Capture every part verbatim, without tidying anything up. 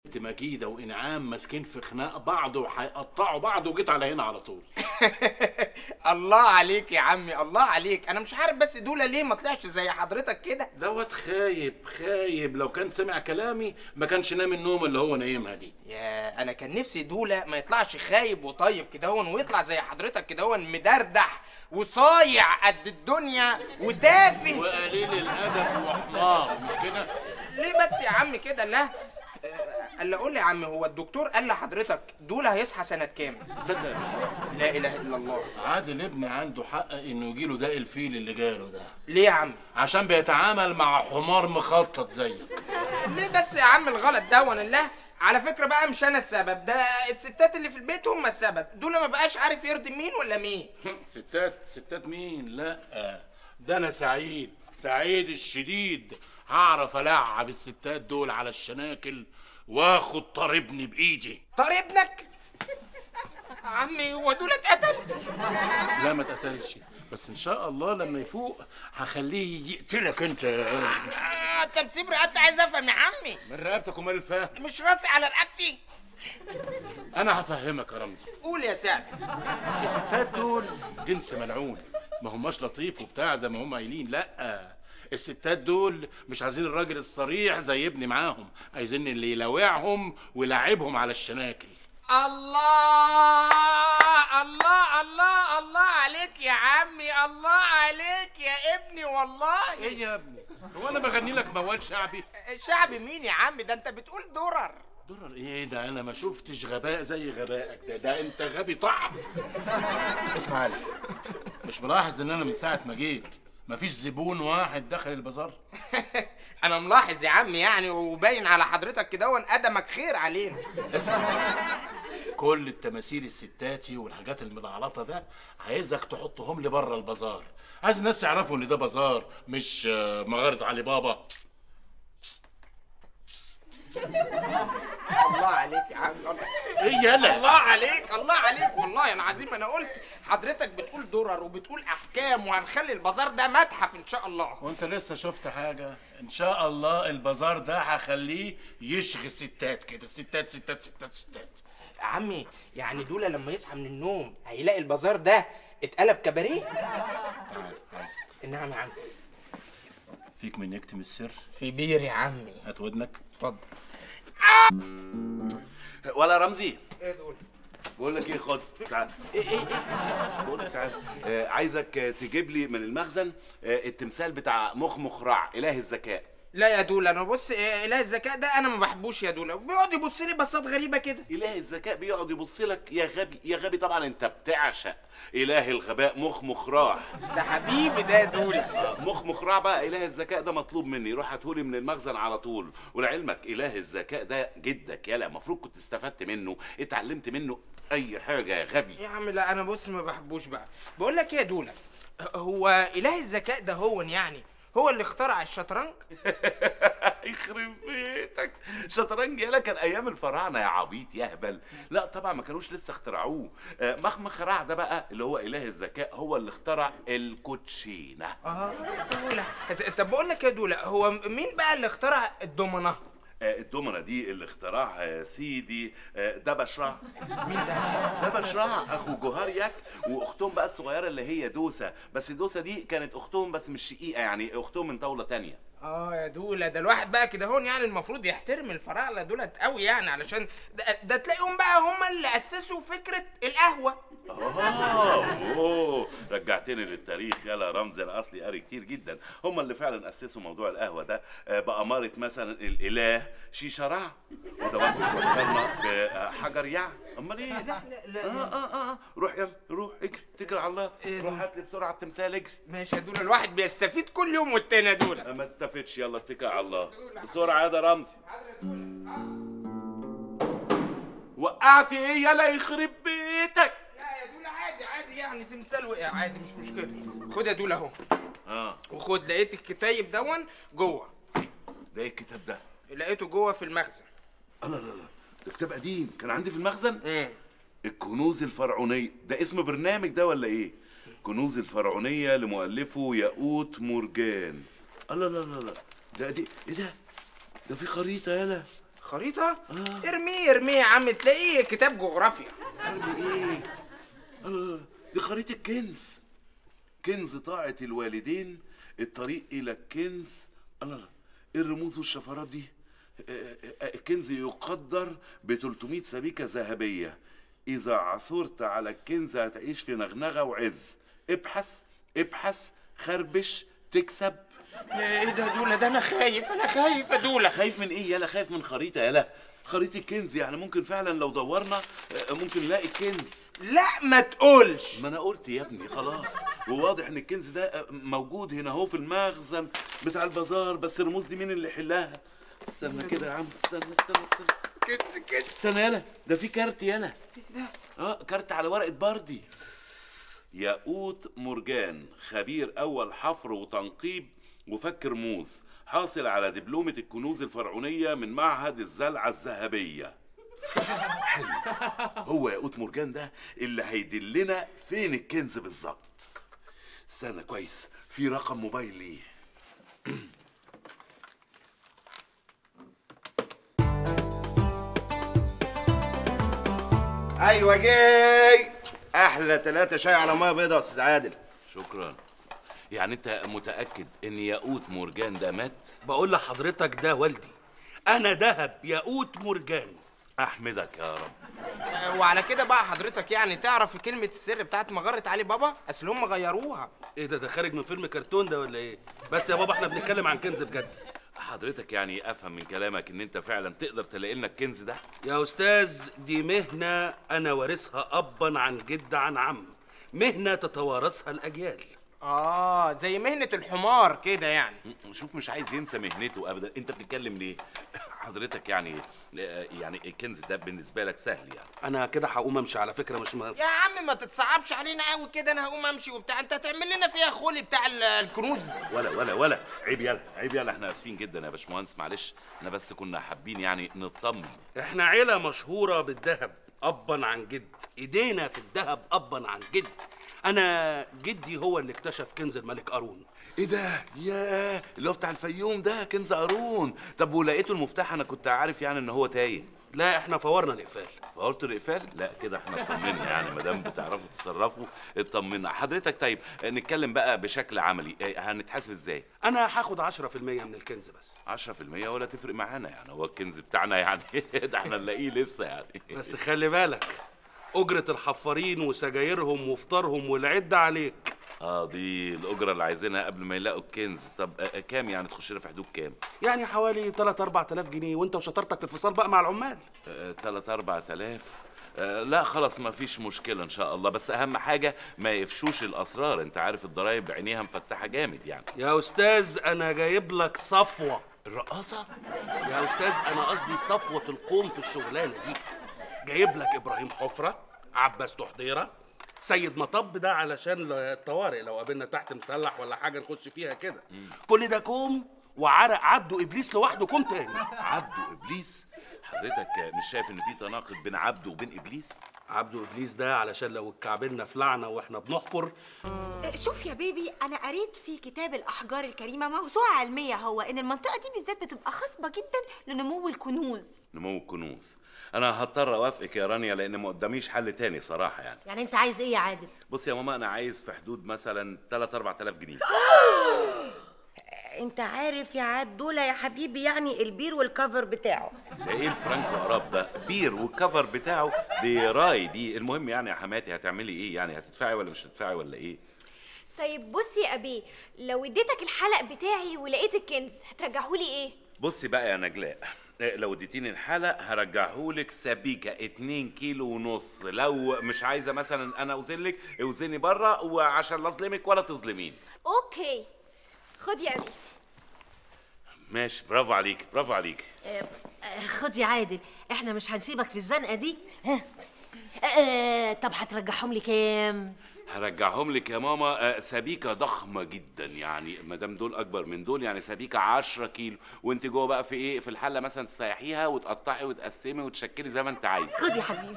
مجيده وانعام ماسكين في خناق بعض وهيقطعوا بعض، وجيت على هنا على طول. الله عليك يا عمي، الله عليك. انا مش عارف بس دوله ليه ما طلعش زي حضرتك كده. دوت خايب خايب، لو كان سمع كلامي ما كانش نام النوم اللي هو نايمها دي. يا انا كان نفسي دوله ما يطلعش خايب وطيب كدهون، ويطلع زي حضرتك كدهون مدردح وصايع قد الدنيا وتافه وقليل الادب وحمار، مش كده؟ ليه بس يا عم كده؟ لا قال قول لي يا عم، هو الدكتور قال لحضرتك دول هيصحى سنة كام؟ تصدق لا اله الا الله. عادل ابني عنده حق انه يجيله ده الفيل اللي جاله ده. ليه يا عم؟ عشان بيتعامل مع حمار مخطط زيك. ليه بس يا عم الغلط ده؟ وانا الله على فكرة بقى مش انا السبب، ده الستات اللي في البيت هم السبب. دول ما بقاش عارف يرضي مين ولا مين. ستات ستات مين؟ لا ده انا سعيد سعيد الشديد، هعرف العب الستات دول على الشناكل واخد طار ابني بايدي. طار ابنك؟ عمي هو دول اتقتل؟ لا ما اتقتلش، بس ان شاء الله لما يفوق هخليه يقتلك انت. آه انت بتسيب رقبتي، عايز افهم يا عمي. من رقبتك ومال الفهم؟ مش راسي على رقبتي. انا هفهمك يا رمزي. قول يا سعد. الستات دول جنس ملعون، ما هماش لطيف وبتاع زي ما هم قايلين. لا، الستات دول مش عايزين الراجل الصريح زي ابني معاهم، عايزين اللي يلاوعهم ويلاعبهم على الشناكل. الله الله الله الله عليك يا عمي، الله عليك يا ابني والله. ايه يا ابني؟ هو انا بغني لك موال شعبي؟ شعبي مين يا عم؟ ده انت بتقول درر. درر ايه ده؟ انا ما شفتش غباء زي غبائك ده، ده انت غبي طحن. اسمع لي، مش ملاحظ ان انا من ساعه ما جيت مفيش زبون واحد دخل البازار؟ انا ملاحظ يا عم يعني، وباين على حضرتك كده قدمك خير علينا. اسمع، كل التماثيل الستاتي والحاجات المدعلطه ده عايزك تحطهم لي بره البازار. عايز الناس يعرفوا ان ده بازار مش مغاره علي بابا. الله عليك يا عم. ايه يالا؟ الله عليك الله عليك والله انا عظيم. انا قلت حضرتك بتقول درر وبتقول احكام، وهنخلي البازار ده متحف ان شاء الله. وانت لسه شفت حاجه؟ ان شاء الله البازار ده هخليه يشغي ستات كده، ستات ستات ستات ستات. يا عمي يعني دوله لما يصحى من النوم هيلاقي البازار ده اتقلب كباريه؟ تعال عايزك. نعم يا عم. فيك من يكتم السر؟ في بير يا عمي. هات ودنك. اتفضل. ولا رمزي، ايه دول؟ بقول لك ايه، خد تعال. ايه ايه ايه؟ بقول لك تعال، آه عايزك تجيب لي من المخزن آه التمثال بتاع مخمخ رع اله الذكاء. لا يا دولا، انا بص اله الذكاء ده انا ما بحبوش يا دولا، بيقعد يبص لي بصات غريبه كده. اله الذكاء بيقعد يبص لك يا غبي يا غبي؟ طبعا انت بتعشق اله الغباء مخمخ راع. ده حبيبي ده يا دولا. آه مخمخ راع بقى اله الذكاء ده مطلوب مني، روح هاتهولي من المخزن على طول. ولعلمك اله الذكاء ده جدك، يالا المفروض كنت استفدت منه، اتعلمت منه اي حاجه يا غبي. يا عم لا انا بص ما بحبوش بقى. بقول لك يا دولا، هو اله الذكاء ده هو يعني هو اللي اخترع الشطرنج؟ يخرب بيتك، شطرنج يالا كان ايام الفراعنه يا عبيط يا هبل. لا طبعا ما كانوش لسه اخترعوه. مخمخ رع ده بقى اللي هو اله الذكاء هو اللي اخترع الكوتشينه. اه دولا. طب بقول لك يا دولا، هو مين بقى اللي اخترع الدومنه؟ الدومنه دي اللي اخترعها سيدي دبش رع. مين ده؟ دبش رع اخو جوهريك، واختهم بقى الصغيره اللي هي دوسه، بس دوسه دي كانت اختهم بس مش شقيقه، يعني اختهم من دوله تانية. اه يا دولا، ده الواحد بقى كده هون يعني المفروض يحترم الفراعنه دولت قوي يعني، علشان ده, ده تلاقيهم بقى هم اللي اسسوا فكره القهوه. اه اوه رجعتني للتاريخ يلا رمزي، انا اصلي قاري كتير جدا. هم اللي فعلا اسسوا موضوع القهوه ده باماره مثلا الاله شيشه رع، وده برضه فكرنا بحجر يع. امال ايه؟ لا لا لا اه اه اه روح يلا روح اجري، تجري على الله. إيه روح هات لي بسرعه التمثال، اجري. ماشي يا دولا، الواحد بيستفيد كل يوم والتاني يا دولا. ما تستفدش، يلا اتكل على الله بسرعه يا ده رمزي. وقعت ايه يلا يخرب بيتك؟ لا يا دولا عادي عادي يعني، تمثال وقع عادي مش مشكله. خد يا دولا اهو. اه وخد لقيت الكتايب دون جوه. ده ايه الكتاب ده؟ لقيته جوه في المخزن. لا لا لا ده كتاب قديم كان عندي في المخزن. امم الكنوز الفرعونيه، ده اسم برنامج ده ولا ايه؟ كنوز الفرعونيه لمؤلفه ياقوت مرجان. لا لا لا لا ده دي ايه ده؟ ده في خريطه يالا، خريطه؟ آه. ارميه ارميه يا عم، تلاقيه كتاب جغرافيا. ارمي ايه؟ الله، دي خريطه كنز. كنز طاعه الوالدين، الطريق الى الكنز. الله، ايه الرموز والشفرات دي؟ الكنز يقدر ب ثلاثمائة سبيكه ذهبيه، اذا عثرت على الكنز هتعيش في نغنغه وعز. ابحث ابحث خربش تكسب. ايه ده دوله؟ ده انا خايف، انا خايف يا دوله. خايف من ايه يالا؟ خايف من خريطه يالا؟ خريطه كنز يعني ممكن فعلا لو دورنا ممكن نلاقي الكنز. لا ما تقولش. ما انا قلت يا ابني خلاص، وواضح ان الكنز ده موجود هنا اهو في المخزن بتاع البازار، بس الرموز دي مين اللي يحلها؟ استنى كده يا عم، استنى استنى استنى كده كده استنى يالا، ده في كارت يالا. ايه ده؟ اه كارت على ورقه بردي. ياقوت مرجان، خبير اول حفر وتنقيب وفك رموز، حاصل على دبلومة الكنوز الفرعونية من معهد الزلعة الذهبية. حلو، هو ياقوت مرجان ده اللي هيدلنا فين الكنز بالظبط. استنى كويس، في رقم موبايل ليه. ايوه جاي. احلى ثلاثة شاي على ميه بيضاء يا استاذ عادل. شكرا. يعني انت متأكد ان ياقوت مرجان ده مات؟ بقول لحضرتك ده والدي، انا دهب ياقوت مرجان. احمدك يا رب. وعلى كده بقى حضرتك يعني تعرف كلمة السر بتاعت مغارة علي بابا؟ اصل هم غيروها. ايه ده؟ ده خارج من فيلم كرتون ده ولا ايه؟ بس يا بابا احنا بنتكلم عن كنز بجد. حضرتك يعني افهم من كلامك ان انت فعلا تقدر تلاقي لنا الكنز ده؟ يا استاذ دي مهنة انا وارثها ابا عن جد عن عم، مهنة تتوارثها الاجيال. اه زي مهنة الحمار كده يعني. شوف مش عايز ينسى مهنته ابدا، انت بتتكلم ليه؟ حضرتك يعني يعني الكنز ده بالنسبه لك سهل يعني. انا كده هقوم امشي على فكره، مش مهم. يا عم ما تتصعبش علينا قوي كده، انا هقوم امشي وبتاع، انت هتعمل لنا فيها خولي بتاع الكنوز. ولا ولا ولا عيب يلا، عيب يلا، احنا اسفين جدا يا باشمهندس، معلش احنا بس كنا حابين يعني نطمن. احنا عيله مشهوره بالذهب ابا عن جد، ايدينا في الذهب ابا عن جد. انا جدي هو اللي اكتشف كنز الملك قارون. ايه ده؟ ياه، اللي هو بتاع الفيوم ده، كنز قارون. طب ولقيته المفتاح؟ انا كنت عارف يعني ان هو تايه. لا احنا فورنا الاقفال. فورتوا الاقفال؟ لا كده احنا اطمنا يعني، ما دام بتعرفوا تتصرفوا اطمنا. حضرتك طيب نتكلم بقى بشكل عملي، هنتحاسب ازاي؟ انا هاخد عشرة في المية من الكنز بس. عشرة في المية ولا تفرق معانا يعني، هو الكنز بتاعنا يعني ده احنا نلاقيه لسه يعني. بس خلي بالك أجرة الحفارين وسجايرهم وفطارهم والعدة عليك. اه دي الأجرة اللي عايزينها قبل ما يلاقوا الكنز. طب آه كام يعني تخش لنا في حدود كام؟ يعني حوالي تلاتة أربعة آلاف جنيه، وأنت وشطارتك في الفصال بقى مع العمال. آه تلاتة أربعة آلاف؟ آه لا خلاص ما فيش مشكلة إن شاء الله، بس أهم حاجة ما يفشوش الأسرار، أنت عارف الضرايب بعينيها مفتحة جامد يعني. يا أستاذ أنا جايب لك صفوة. الرقاصة؟ يا أستاذ أنا قصدي صفوة القوم في الشغلانة دي. جايب لك إبراهيم حفرة، عباس تحضيرة، سيد مطب ده علشان الطوارئ لو قابلنا تحت مسلح ولا حاجه نخش فيها كده. كل ده كوم، وعرق عبده ابليس لوحده كوم تاني. عبده ابليس؟ حضرتك مش شايف ان في تناقض بين عبده وبين ابليس؟ عبده ابليس ده علشان لو اتكعبلنا في لعنه واحنا بنحفر. شوف يا بيبي، انا قريت في كتاب الاحجار الكريمه موسوعه علميه هو ان المنطقه دي بالذات بتبقى خصبه جدا لنمو الكنوز. نمو الكنوز؟ انا هضطر اوافقك يا رانيا لان ما قداميش حل تاني صراحه يعني. يعني انت عايز ايه يا عادل؟ بص يا ماما انا عايز في حدود مثلا تلاتة أربعة آلاف جنيه. انت عارف يا عاد دول يا حبيبي يعني البير والكفر بتاعه. ده ايه الفرانكو قراب ده؟ بير والكفر بتاعه دي راي دي. المهم يعني يا حماتي هتعملي ايه يعني؟ هتدفعي ولا مش هتدفعي ولا ايه؟ طيب بصي يا ابي، لو اديتك الحلق بتاعي ولقيت الكنز هترجعهولي ايه؟ بصي بقى يا نجلاء، لو اديتيني الحلق هرجعهولك سبيكه اتنين كيلو ونص. لو مش عايزه مثلا انا اوزنلك اوزني بره، وعشان لا اظلمك ولا تظلمين. اوكي خد يا ابي. ماشي، برافو عليك برافو عليك. آه خد يا عادل، احنا مش هنسيبك في الزنقه دي. ها آه طب هترجعهم لي كام؟ هرجعهم لك يا ماما آه سبيكه ضخمه جدا يعني، ما دام دول اكبر من دول يعني سبيكه عشرة كيلو، وانت جوه بقى في ايه، في الحله مثلا تسيحيها وتقطعي وتقسمي وتشكلي زي ما انت عايزه. خد يا حبيبي.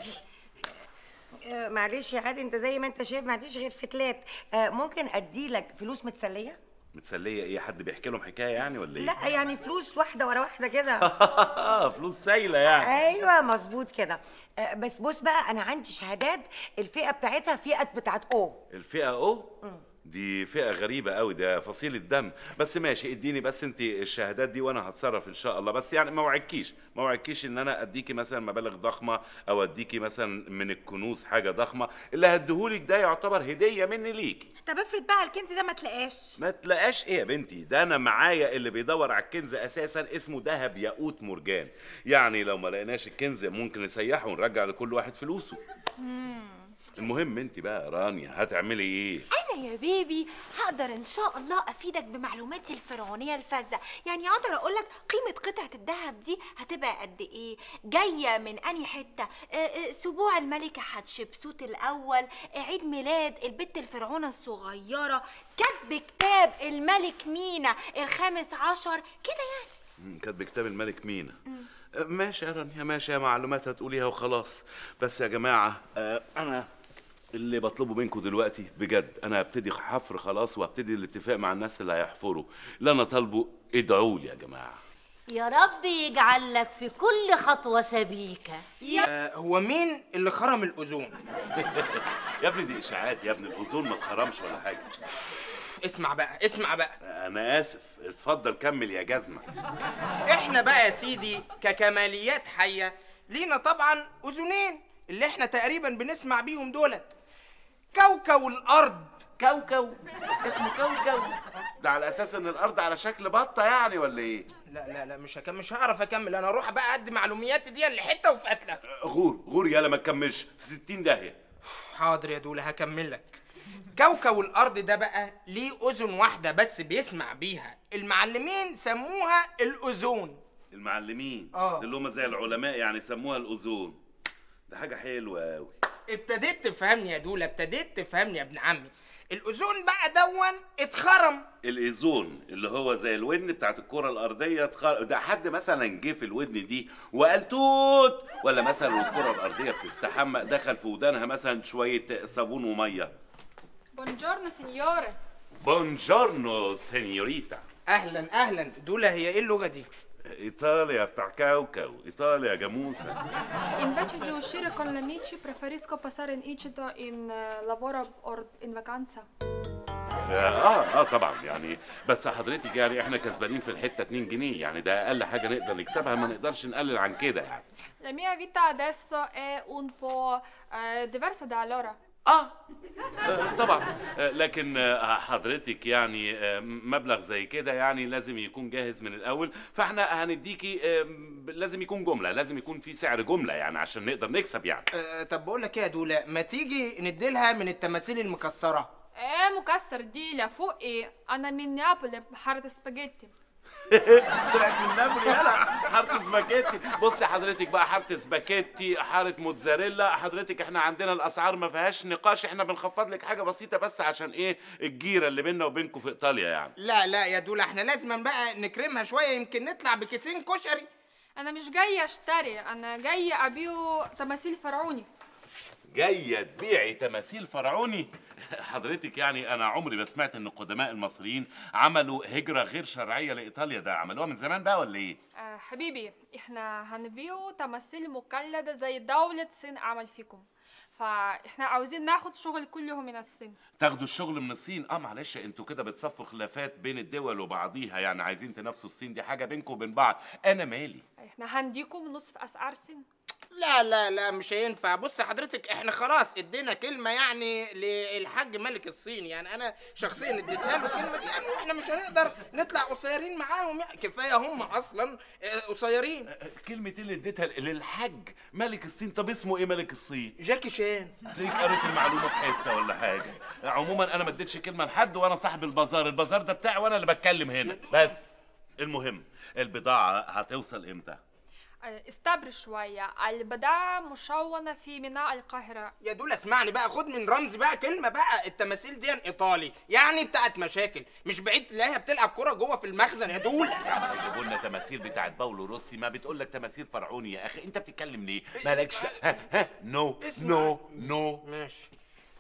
آه معلش يا عادل، انت زي ما انت شايف ما عنديش غير فتلات. آه ممكن اديلك فلوس متسليه؟ متسليه ايه؟ حد بيحكي لهم حكايه يعني ولا ايه؟ لا يعني فلوس واحده ورا واحده كده. فلوس سايله يعني. ايوه مظبوط كده. آه، بس بص بقى، انا عندي شهادات الفئه بتاعتها فئه بتاعت او. الفئه او؟ دي فئة غريبة قوي، ده فصيلة دم. بس ماشي، اديني بس انت الشهادات دي وانا هتصرف ان شاء الله. بس يعني ما وعدكيش ما وعدكيش ان انا اديكي مثلا مبالغ ضخمة او اديكي مثلا من الكنوز حاجة ضخمة. اللي هديهولك ده يعتبر هدية مني ليكي. طب افرض بقى الكنز ده ما تلاقاش. ما تلاقاش ايه يا بنتي؟ ده انا معايا اللي بيدور على الكنز اساسا، اسمه دهب ياقوت مرجان. يعني لو ما لقيناش الكنز ممكن نسيحه ونرجع لكل واحد فلوسه. المهم انت بقى يا رانيا هتعملي ايه؟ انا يا بيبي هقدر ان شاء الله افيدك بمعلوماتي الفرعونيه الفذه، يعني اقدر اقول لك قيمه قطعه الذهب دي هتبقى قد ايه، جايه من انهي حته، آه، آه، سبوع الملكه حتشبسوت الاول، آه، عيد ميلاد البت الفرعونه الصغيره، كتب كتاب الملك مينا الخامس عشر كده يعني. كاتب كتاب الملك مينا. ماشي يا رانيا ماشي، يا معلومات هتقوليها وخلاص. بس يا جماعه آه، انا اللي بطلبه منكم دلوقتي بجد، انا هبتدي حفر خلاص وهبتدي الاتفاق مع الناس اللي هيحفروا. اللي انا طالبه ادعوا لي يا جماعه. يا رب يجعل لك في كل خطوه سبيكه. آه هو مين اللي خرم الاوزون؟ يا ابني دي اشاعات يا ابني، الاوزون ما اتخرمش ولا حاجه. اسمع بقى اسمع بقى، انا اسف، اتفضل كمل يا جزمه. احنا بقى يا سيدي ككماليات حيه لينا طبعا اذنين اللي احنا تقريبا بنسمع بيهم دولت. كوكو الارض. كوكو؟ اسمه كوكو؟ ده على اساس ان الارض على شكل بطه يعني ولا ايه؟ لا لا لا مش هكمل، مش هعرف اكمل، انا اروح بقى ادي معلومياتي دي لحته وفي قتله. غور غور يالا ما تكملش في ستين داهيه. حاضر يا دوله هكمل لك. كوكب الارض ده بقى ليه اذن واحده بس بيسمع بيها، المعلمين سموها الاذون. المعلمين؟ اه اللي هم زي العلماء يعني سموها الاذون. ده حاجه حلوه قوي. ابتديت تفهمني يا دوله، ابتديت تفهمني يا ابن عمي. الاذون بقى دون اتخرم. الاذون اللي هو زي الودن بتاعت الكره الارضيه اتخرم. ده حد مثلا جه في الودن دي وقال توت، ولا مثلا الكره الارضيه بتستحمى دخل في ودانها مثلا شويه صابون وميه. بونجورنو سينيوري. بونجورنو سينيوريتا. اهلا اهلا. دوله هي ايه اللغه دي؟ ايطاليا بتاع كوكو، ايطاليا يا جاموسه. Invece di uscire con gli amici preferisco passare in Egitto in lavoro or in vacanza. اه اه طبعا يعني، بس حضرتك يعني احنا كسبانين في الحته اتنين جنيه، يعني ده اقل حاجه نقدر نكسبها، ما نقدرش نقلل عن كده يعني. La mia vita adesso è un po' eh, diversa da allora. آه. اه طبعا، لكن حضرتك يعني مبلغ زي كده يعني لازم يكون جاهز من الاول، فاحنا هنديكي لازم يكون جمله، لازم يكون في سعر جمله يعني عشان نقدر نكسب يعني. أه طب بقول لك ايه يا دوله، ما تيجي نديلها من التماثيل المكسره. ايه مكسر دي لا فوق ايه، انا من نابولي بحاره سباجيتي. طلعت من نابولي يلا حاره سباكيتي. بصي حضرتك بقى، حاره سباكيتي، حاره موتزاريلا، حضرتك احنا عندنا الاسعار ما فيهاش نقاش، احنا بنخفض لك حاجه بسيطه بس عشان ايه الجيره اللي بيننا وبينكم في ايطاليا يعني. لا لا يا دوله احنا لازم بقى نكرمها شويه، يمكن نطلع بكيسين كشري. انا مش جايه اشتري، انا جايه ابيع تماثيل فرعوني. جايه تبيعي تماثيل فرعوني؟ حضرتك يعني انا عمري ما سمعت ان القدماء المصريين عملوا هجره غير شرعيه لايطاليا، ده عملوها من زمان بقى ولا ايه؟ آه حبيبي احنا هنبيعوا تماثيل مقلده زي دوله الصين عمل فيكم، فاحنا عاوزين ناخد شغل كله من الصين. تاخدوا الشغل من الصين؟ اه معلش انتوا كده بتصفوا خلافات بين الدول وبعضيها، يعني عايزين تنافسوا الصين، دي حاجه بينكم وبين بعض، انا مالي. احنا هنديكم نصف اسعار الصين. لا لا لا مش هينفع. بص حضرتك احنا خلاص ادينا كلمه يعني للحاج ملك الصين، يعني انا شخصيا اديتها له الكلمه دي يعني، واحنا مش هنقدر نطلع قصيرين معاهم يعني، كفايه هم اصلا قصيرين. كلمه اللي اديتها للحاج ملك الصين؟ طب اسمه ايه ملك الصين؟ جاكي شان. تلاقيك قريت المعلومه في حته ولا حاجه. عموما انا ما اديتش كلمه لحد، وانا صاحب البازار، البازار ده بتاعي وانا اللي بتكلم هنا بس. المهم البضاعه هتوصل امتى؟ استبر شوية، البضاعة مشونة في ميناء القاهرة. يا دول اسمعني بقى، خد من رمزي بقى كلمة بقى، التماثيل دي ايطالي يعني بتاعت مشاكل، مش بعيد تلاقيها بتلعب كرة جوه في المخزن يا دول. هيجيبوا لنا تماثيل بتاعت باولو روسي، ما بتقول لك تماثيل فرعوني يا اخي، انت بتتكلم ليه؟ مالكش ها ها نو نو نو. ماشي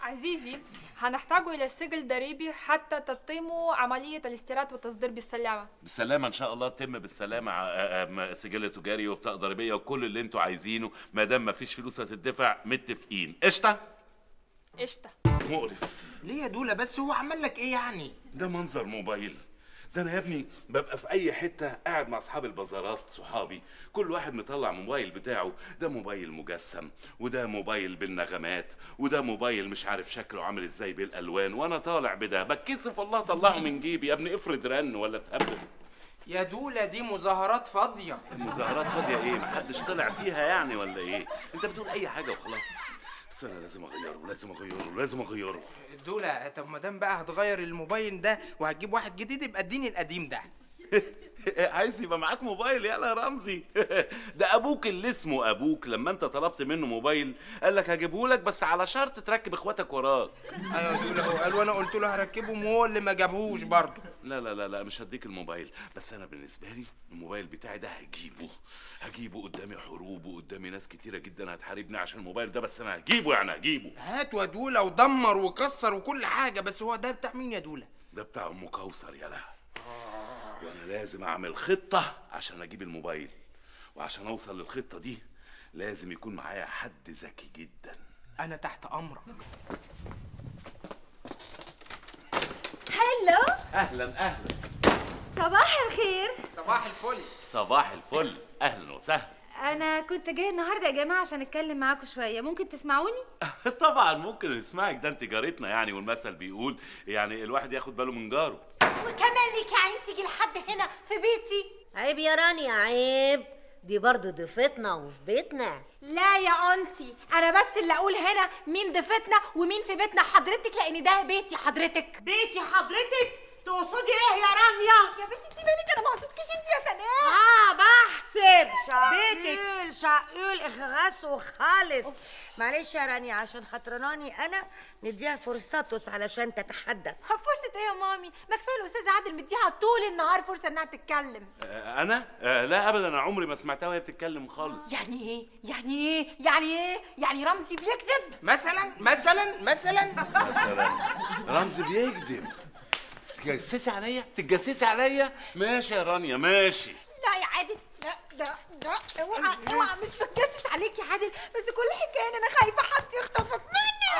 عزيزي، هنحتاجوا إلى سجل ضريبي حتى تتموا عملية الاستيراد والتصدير بالسلامة. بالسلامة إن شاء الله تتم بالسلامة، سجل تجاري وبطاقة ضريبية وكل اللي أنتوا عايزينه، ما دام مفيش فلوس هتدفع متفقين. قشطة؟ قشطة. مقرف. ليه يا دولا بس؟ هو عمل لك إيه يعني؟ ده منظر موبايل. ده انا يا ابني ببقى في اي حته قاعد مع اصحاب البازارات صحابي، كل واحد مطلع موبايل بتاعه، ده موبايل مجسم وده موبايل بالنغمات وده موبايل مش عارف شكله عامل ازاي بالالوان، وانا طالع بده بتكسف والله اطلعه من جيبي. يا ابني افرض رن ولا اتهبل. يا دولا دي مظاهرات فاضيه. المظاهرات فاضيه ايه؟ محدش طلع فيها يعني ولا ايه؟ انت بتقول اي حاجه وخلاص. بس انا لازم اغيره لازم اغيره لازم اغيره. دولا طب ما دام بقى هتغير الموبايل ده وهتجيب واحد جديد يبقى اديني القديم ده. عايز يبقى معاك موبايل؟ يلا يا رمزي. ده ابوك اللي اسمه ابوك لما انت طلبت منه موبايل قال لك هجيبهولك بس على شرط تركب اخواتك وراك. ايوه دولا هو قال وانا قلت له هركبهم وهو اللي ما جابهوش برضه. لا لا لا لا مش هديك الموبايل، بس انا بالنسبه لي الموبايل بتاعي ده هجيبه هجيبه قدامي حروب وقدامي ناس كتيره جدا هتحاربني عشان الموبايل ده، بس انا هجيبه يعني هجيبه. هات يا دولا ودمر وكسر وكل حاجه، بس هو ده بتاع مين يا دولا؟ ده بتاع ام كوثر يلا. وانا لازم اعمل خطه عشان اجيب الموبايل، وعشان اوصل للخطه دي لازم يكون معايا حد ذكي جدا. انا تحت امرك. هلو. اهلا اهلا. صباح الخير. صباح الفل. صباح الفل، اهلا وسهلا. انا كنت جايه النهارده يا جماعه عشان اتكلم معاكم شويه، ممكن تسمعوني؟ طبعا ممكن نسمعك، ده انت جارتنا يعني، والمثل بيقول يعني الواحد ياخد باله من جاره. وكمان ليك يا عين تيجي لحد هنا في بيتي؟ عيب يا رانيا عيب، دي برضو ضيفتنا وفي بيتنا. لا يا انتي، انا بس اللي اقول هنا مين ضيفتنا ومين في بيتنا حضرتك، لان ده بيتي حضرتك. بيتي حضرتك؟ تقصدي ايه يا رانيا؟ يا بنتي انت مالك؟ انا ما اقصدكيش انت يا سناء. اه بحسب بيتك شقيل شقيل اخغاس وخالص. معلش يا رانيا عشان خاطراني انا نديها فرصتوس علشان تتحدث. فرصة ايه يا مامي؟ ما كفايه الاستاذه عادل مديها طول النهار فرصه انها تتكلم. آه انا؟ آه لا ابدا، انا عمري ما سمعتها وهي بتتكلم خالص. يعني ايه؟ يعني ايه؟ يعني ايه؟ يعني رمزي بيكذب؟ مثلا مثلا مثلا مثلا رمزي بيكذب؟ تتجسسي عليا؟ تتجسسي عليا؟ ماشي يا رانيا ماشي. لا يا عادل، لا لا لا اوعى اوعى، مش بتجسس عليك يا عادل، بس كل حكايه ان انا خايفه حد يخطفك مني.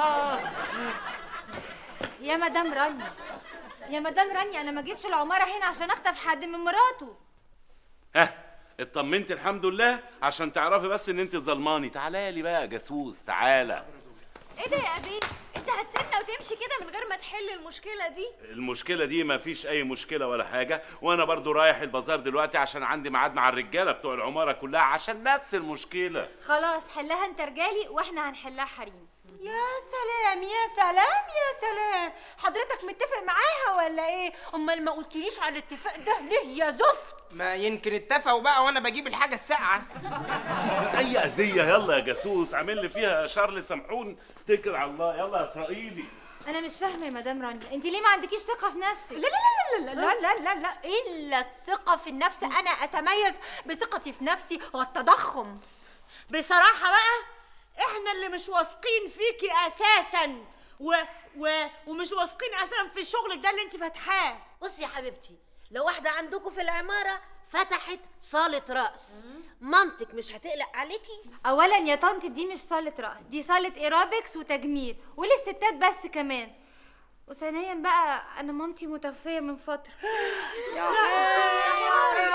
يا مدام رانيا، يا مدام رانيا، انا ما جيتش العماره هنا عشان اخطف حد من مراته. ها اطمنت الحمد لله، عشان تعرفي بس ان انت ظلماني. تعالى لي بقى جاسوس تعالى. ايه ده يا ابي؟ انت هتسيبنا وتمشي كده من غير ما تحل المشكله دي؟ المشكله دي ما فيش اي مشكله ولا حاجه، وانا برضو رايح البازار دلوقتي عشان عندي ميعاد مع الرجاله بتوع العماره كلها عشان نفس المشكله. خلاص حلها انت رجالي واحنا هنحلها حريم. يا سلام يا سلام يا سلام، حضرتك متفق معاها ولا ايه؟ امال ما قلتليش على الاتفاق ده ليه يا زفت؟ ما يمكن اتفقوا بقى وانا بجيب الحاجه الساقعه. اي اذيه. يلا يا جاسوس عامل لي فيها شارل سمحون، اتكل على الله. يلا يا اسرائيلي. انا مش فاهمه يا مدام رانيا، انت ليه ما عندكيش ثقه في نفسك؟ لا لا لا لا لا لا لا لا الا الثقه في النفس. انا اتميز بثقتي في نفسي والتضخم. بصراحه بقى احنا اللي مش واثقين فيكي اساسا و... و... ومش واثقين اساسا في شغلك ده اللي انت فاتحاه. بصي يا حبيبتي، لو واحده عندكم في العماره فتحت صاله رقص، مامتك مش هتقلق عليكي؟ اولا يا طنط دي مش صاله رقص، دي صاله ايروبكس وتجميل وللستات بس كمان. وثانيا بقى انا مامتي متوفيه من فتره. يا حرام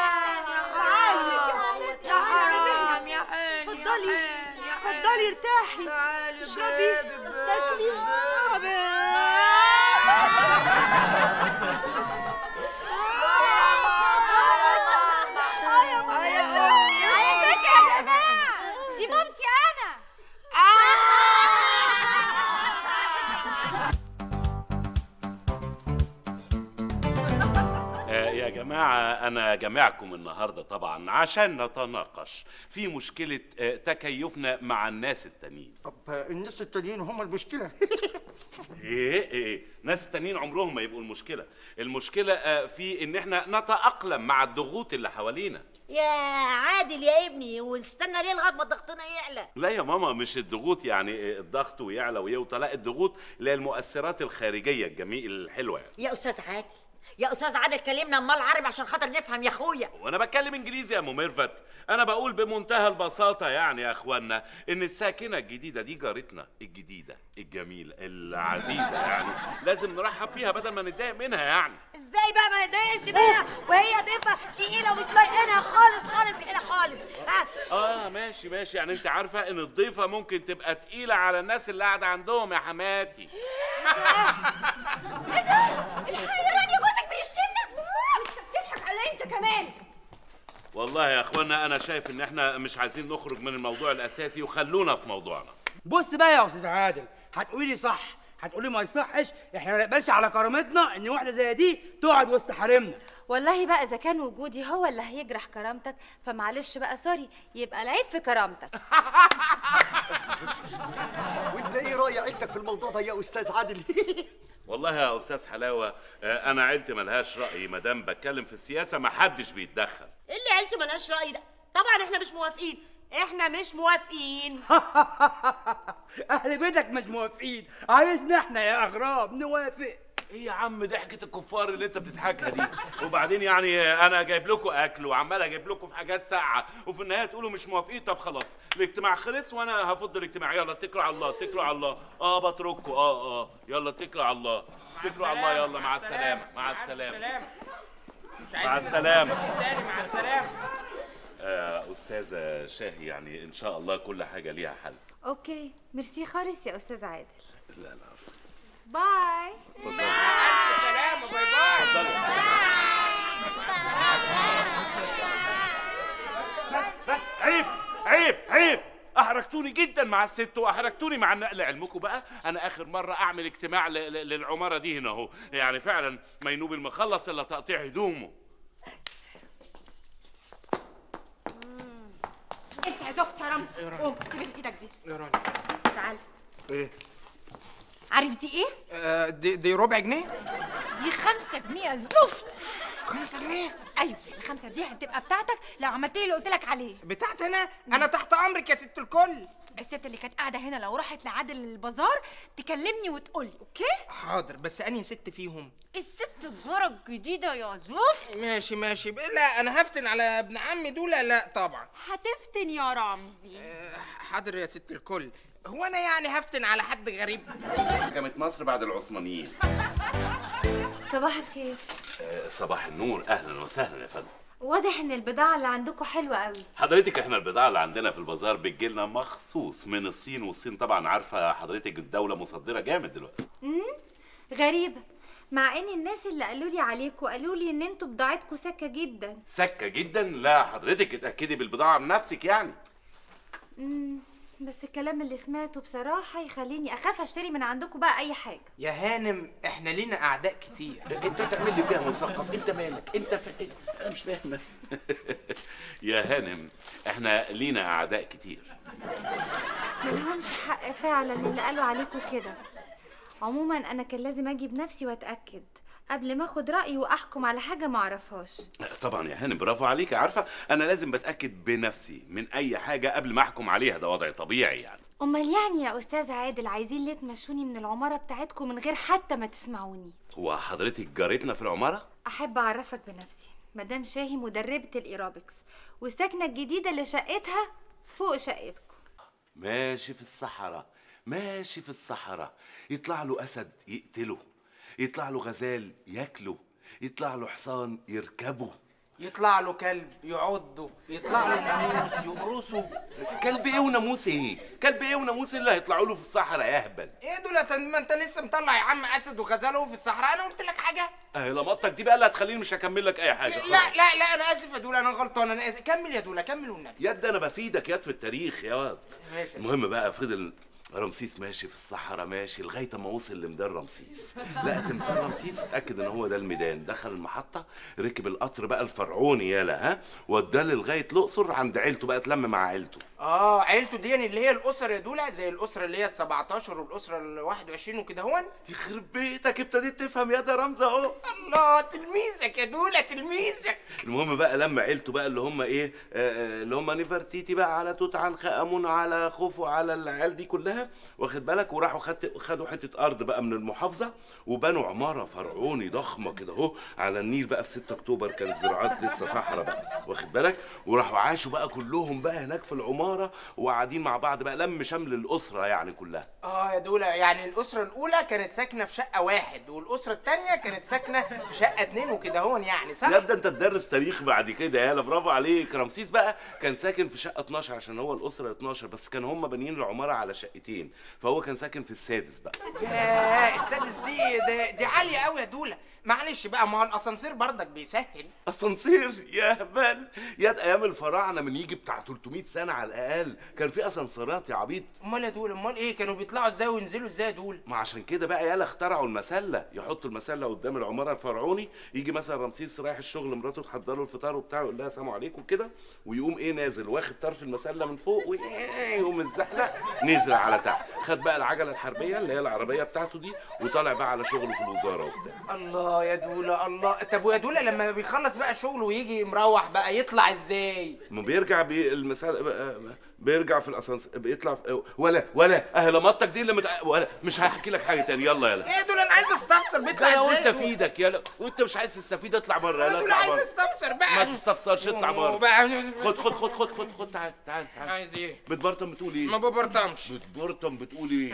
يا حرام يا حرام. اتفضلي اتفضلي ارتاحي، تشربي تاكلي. دي مامتي انا. يا جماعة أنا جمعكم النهاردة طبعا عشان نتناقش في مشكلة تكيفنا مع الناس التانيين. طب الناس التانيين هم المشكلة؟ إيه إيه ناس التانيين عمرهم ما يبقوا المشكلة. المشكلة في إن إحنا نتأقلم مع الضغوط اللي حوالينا. يا عادل يا ابني، واستنى ليه لغايه ما ضغطنا يعلى؟ لا يا ماما، مش الضغوط يعني الضغط ويعلى ويوطى، لا الضغوط اللي هي المؤثرات الخارجيه الجميله الحلوه يعني. يا استاذ عادل يا استاذ عادل كلمنا امال عربي عشان خاطر نفهم يا اخويا. وانا بتكلم انجليزي يا ام ميرفت. انا بقول بمنتهى البساطه يعني يا اخوانا ان الساكنه الجديده دي جارتنا الجديده الجميله العزيزه، يعني لازم نرحب بيها بدل ما نتضايق منها يعني. ازاي بقى ما نتضايقش منها وهي ضيفه تقيله ومش طايقينها خالص خالص هنا خالص؟ ها اه ماشي ماشي، يعني انت عارفه ان الضيفه ممكن تبقى تقيله على الناس اللي قاعده عندهم يا حماتي. ايه ده؟ الحيران يا جوزك بيشتمنا؟ انت بتضحك على انت كمان. والله يا اخوانا انا شايف ان احنا مش عايزين نخرج من الموضوع الاساسي وخلونا في موضوعنا. بص بقى يا استاذ عادل، هتقولي لي صح، هتقولي ما يصحش، احنا ما نقبلش على كرامتنا ان واحده زي دي تقعد وسط حريمنا. والله بقى اذا كان وجودي هو اللي هيجرح كرامتك فمعلش بقى سوري، يبقى العيب في كرامتك. وانت ايه راي عيلتك في الموضوع ده يا استاذ عادل؟ والله يا استاذ حلاوه انا عيلتي ملهاش راي، ما دام بتكلم في السياسه ما حدش بيتدخل. ايه اللي عيلتي ملهاش راي ده؟ طبعا احنا مش موافقين، احنا مش موافقين. اهل بيتك مش موافقين، عايزنا احنا يا اغراب نوافق. ايه يا عم ضحكه الكفار اللي انت بتضحكها دي؟ وبعدين يعني انا جايب لكم اكل وعمال اجيب لكم في حاجات ساقعه وفي النهايه تقولوا مش موافقين. طب خلاص الاجتماع خلص وانا هفض الاجتماع. يلا اتكلوا على الله اتكلوا على الله. اه بتركوا اه اه يلا اتكلوا على الله اتكلوا على الله. يلا مع السلامه مع السلامه مع السلامه مع السلامه. آه استاذه شاهي، يعني ان شاء الله كل حاجه ليها حل. اوكي ميرسي خالص يا استاذ عادل. لا لا عفوا. باي. اتفضلي. الف سلامه. باي باي. بس بس عيب عيب عيب، احرجتوني جدا مع الست واحرجتوني مع النقل. علمكم بقى انا اخر مره اعمل اجتماع للعماره دي هنا اهو، يعني فعلا مينوب المخلص الا تقطيع هدومه. انت عزفت يا رمزي. قوم سيب اللي في ايدك دي. يا راني تعال. ايه؟ عارف دي ايه؟ آه دي دي ربع جنيه؟ دي خمسة جنيه يا زفت. خمسة جنيه؟ ايوه الخمسة دي هتبقى بتاعتك لو عملت لي اللي قلت لك عليه. بتاعتي انا؟ انا تحت امرك يا ست الكل. الست اللي كانت قاعده هنا لو راحت لعادل البازار تكلمني وتقولي اوكي؟ حاضر، بس انهي ست فيهم؟ الست الجاره الجديده يا زفت. ماشي ماشي. لا انا هفتن على ابن عمي دول. لا طبعا. هتفتن يا رمزي. أه حاضر يا ست الكل. هو انا يعني هفتن على حد غريب؟ حكمت مصر بعد العثمانيين. صباح الخير. آه صباح النور، اهلا وسهلا يا فندم. واضح ان البضاعه اللي عندكم حلوه قوي. حضرتك احنا البضاعه اللي عندنا في البازار بتجيلنا مخصوص من الصين، والصين طبعا عارفه حضرتك الدوله مصدره جامد دلوقتي. امم غريبه، مع ان الناس اللي قالوا لي عليكم قالوا لي ان انتوا بضاعتكم سكه جدا. سكه جدا؟ لا حضرتك اتاكدي بالبضاعه بنفسك يعني. امم بس الكلام اللي سمعته بصراحه يخليني اخاف اشتري من عندكم بقى اي حاجه. يا هانم احنا لينا اعداء كتير. انت تعمل لي فيها مثقف، انت مالك انت فاهم؟ انا مش فاهم. يا هانم احنا لينا اعداء كتير. ملهمش حق فعلا اللي قالوا عليكم كده. عموما انا كان لازم اجي بنفسي واتاكد قبل ما اخد رايي واحكم على حاجه ما اعرفهاش. طبعا يا هانم برافو عليك، عارفه انا لازم بتاكد بنفسي من اي حاجه قبل ما احكم عليها، ده وضع طبيعي يعني. امال يعني يا استاذ عادل عايزين ليه تمشوني من العماره بتاعتكم من غير حتى ما تسمعوني؟ هو حضرتك جارتنا في العماره؟ احب اعرفك بنفسي، مدام شاهي مدربه الايروبكس والساكنه الجديده اللي شقتها فوق شقتكم. ماشي في الصحراء ماشي في الصحراء، يطلع له اسد يقتله، يطلع له غزال ياكله، يطلع له حصان يركبه، يطلع له كلب يعضه، يطلع له ناموس يقرصه. كلب ايه وناموس ايه؟ كلب ايه وناموس اللي هيطلعوا له في الصحراء يا اهبل؟ ايه دول؟ ما انت لسه مطلع يا عم اسد وغزاله في الصحراء. انا قلت لك حاجه؟ اهي لمطتك دي بقى اللي هتخليني مش هكمل لك اي حاجه. لا لا لا انا اسف يا دولا، انا غلطان، انا اسف. كمل يا دولا كمل والنبي. يد انا بفيدك يد في التاريخ يا واد. المهم بقى فضل رمسيس ماشي في الصحراء ماشي لغايه ما وصل لميدان رمسيس، لقى تمثال رمسيس، اتاكد ان هو ده الميدان، دخل المحطه ركب القطر بقى الفرعوني يالا ها، وداه لغايه الاقصر عند عيلته بقى، اتلم مع عيلته. اه عيلته دي اللي هي الاسره يا دوله، زي الاسره اللي هي ال سبعتاشر والاسره ال واحد وعشرين وكده هون. يخرب بيتك ابتديت تفهم يا ده رمزي اهو. الله تلميذك يا دوله تلميذك. المهم بقى لما عيلته بقى اللي هم ايه آه اللي هم نفرتيتي بقى على توت عنخ امون على خوفو على العيال دي كلها واخد بالك، وراحوا خد خدوا حته ارض بقى من المحافظه وبنوا عماره فرعوني ضخمه كده اهو على النيل بقى في ستة اكتوبر، كانت زراعات لسه صحراء بقى واخد بالك، وراحوا عاشوا بقى كلهم بقى هناك في العماره وقاعدين مع بعض بقى، لم شمل الاسره يعني كلها. اه يا دوله يعني الاسره الاولى كانت ساكنه في شقه واحد والاسره الثانيه كانت ساكنه في شقه اتنين وكده هون يعني صح؟ يا ده انت تدرس تاريخ بعد كده يالا، برافو عليك. رمسيس بقى كان ساكن في شقه اتناشر عشان هو الاسره اتناشر، بس كان هم بانيين العماره على شقتين، فهو كان ساكن في السادس بقى. ياه السادس دي دي, دي عاليه قوي يا دوله. معلش بقى ما هو الاسانسير برضك بيسهل. اسانسير يا هبل يا ايام الفراعنه من يجي بتاع تلتمية سنه على الاقل كان في اسانسيرات يا عبيط. امال يا دوله امال ايه كانوا بيطلعوا ازاي وينزلوا ازاي يا دوله؟ ما عشان كده بقى يالا اخترعوا المسله، يحطوا المسله قدام العماره الفرعوني، يجي مثلا رمسيس رايح الشغل مراته تحضر له الفطار وبتاع يقول لها سلام عليكم كده، ويقوم ايه نازل واخد طرف المسله من فوق ويقوم الزحلق نزل على تحت، خد بقى العجله الحربيه اللي هي العربيه بتاعته دي وطالع بقى على شغله في الوزاره وبتاع. الله يا دوله الله. طب ويا دوله لما بيخلص بقى شغله ويجي مروح بقى يطلع ازاي؟ ما بيرجع بالمسألة بيرجع في الاسانسير بيطلع في ولا ولا اهي لمطتك دي اللي مت... ولا مش هحكي لك حاجه تاني. يلا يلا ايه دول انا عايز استفسر بيطلع ازاي؟ وانت في ايدك يلا، وانت مش عايز تستفيد اطلع بره. يلا دول عايز استفسر بقى. ما تستفسرش اطلع بره. خد خد خد خد خد خد تعال تعال تعال. عايز ايه؟ بتبرطم بتقول ايه؟ ما ببرطمش. بتبرطم بتقول ايه؟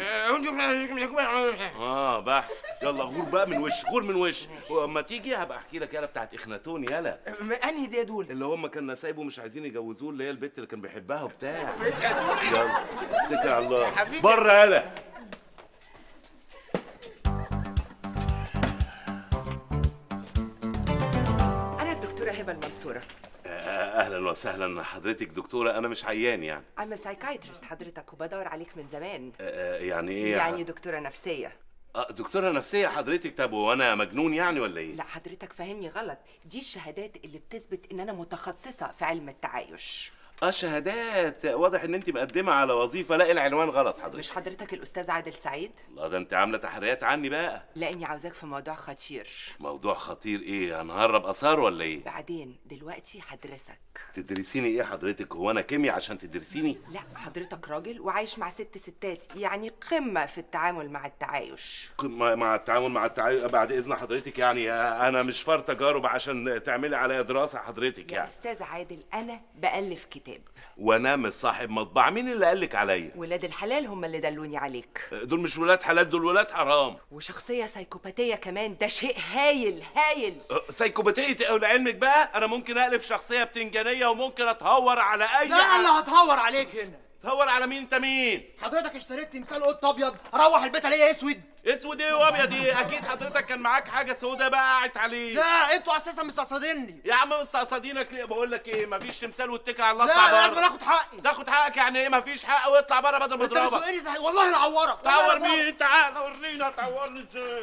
اه بحث. يلا غور بقى من وش، غور من وش، واما تيجي هبقى احكي لك يلا بتاعت اخناتون يلا. انهي دي يا دول؟ اللي هم كان سايبه مش عايزين يجوزوه، اللي هي البت اللي كان بيحبها وبتاع. يلا اتكل على الله بره يلا. انا الدكتوره هبه المنصوره. اهلا وسهلا حضرتك دكتوره، انا مش عيان يعني. I'm a psychiatrist حضرتك وبدور عليك من زمان. آه يعني ايه؟ يعني دكتوره نفسيه. اه دكتوره نفسيه حضرتك؟ طب وانا مجنون يعني ولا ايه؟ لا حضرتك فاهمني غلط، دي الشهادات اللي بتثبت ان انا متخصصه في علم التعايش. اه شهادات، واضح ان انت مقدمه على وظيفه. لا العنوان غلط حضرتك. مش حضرتك الاستاذ عادل سعيد؟ الله ده انت عامله تحريات عني بقى. لاني عاوزاك في موضوع خطير. موضوع خطير ايه؟ هنهرب اثار ولا ايه؟ بعدين دلوقتي هدرسك. تدرسيني ايه حضرتك؟ هو انا كيمياء عشان تدرسيني؟ لا حضرتك راجل وعايش مع ست ستات، يعني قمه في التعامل مع التعايش. قمه مع التعامل مع التعايش. بعد اذن حضرتك يعني انا مش فار تجارب عشان تعملي عليا دراسه حضرتك يعني. يا استاذ عادل انا بالف كتاب وانا مش صاحب مطبعه. مين اللي قالك عليا؟ ولاد الحلال هم اللي دلوني عليك. دول مش ولاد حلال، دول ولاد حرام. وشخصيه سايكوباتيه كمان، ده شيء هايل هايل. سايكوباتيه لعلمك بقى انا ممكن اقلب شخصيه بتنجانيه وممكن اتهور على اي. ده انا اللي هتهور عليك هنا. تهور على مين؟ انت مين؟ حضرتك اشتريت تمثال قط ابيض اروح البيت الاقيه اسود. اسود ايه وابيض ايه؟ اكيد حضرتك كان معاك حاجه سوداء بقى قاعد عليه. لا انتوا اساسا مستقصديني. يا عم مستقصدينك ليه؟ بقول لك ايه، مفيش تمثال واتكل على الله. لا لازم اخد حقي. تاخد حقك يعني ايه؟ مفيش حق واطلع بره بدل ما اضربك. انت والله نعورك. تعور مين؟ تعال ورينا تعورني ازاي.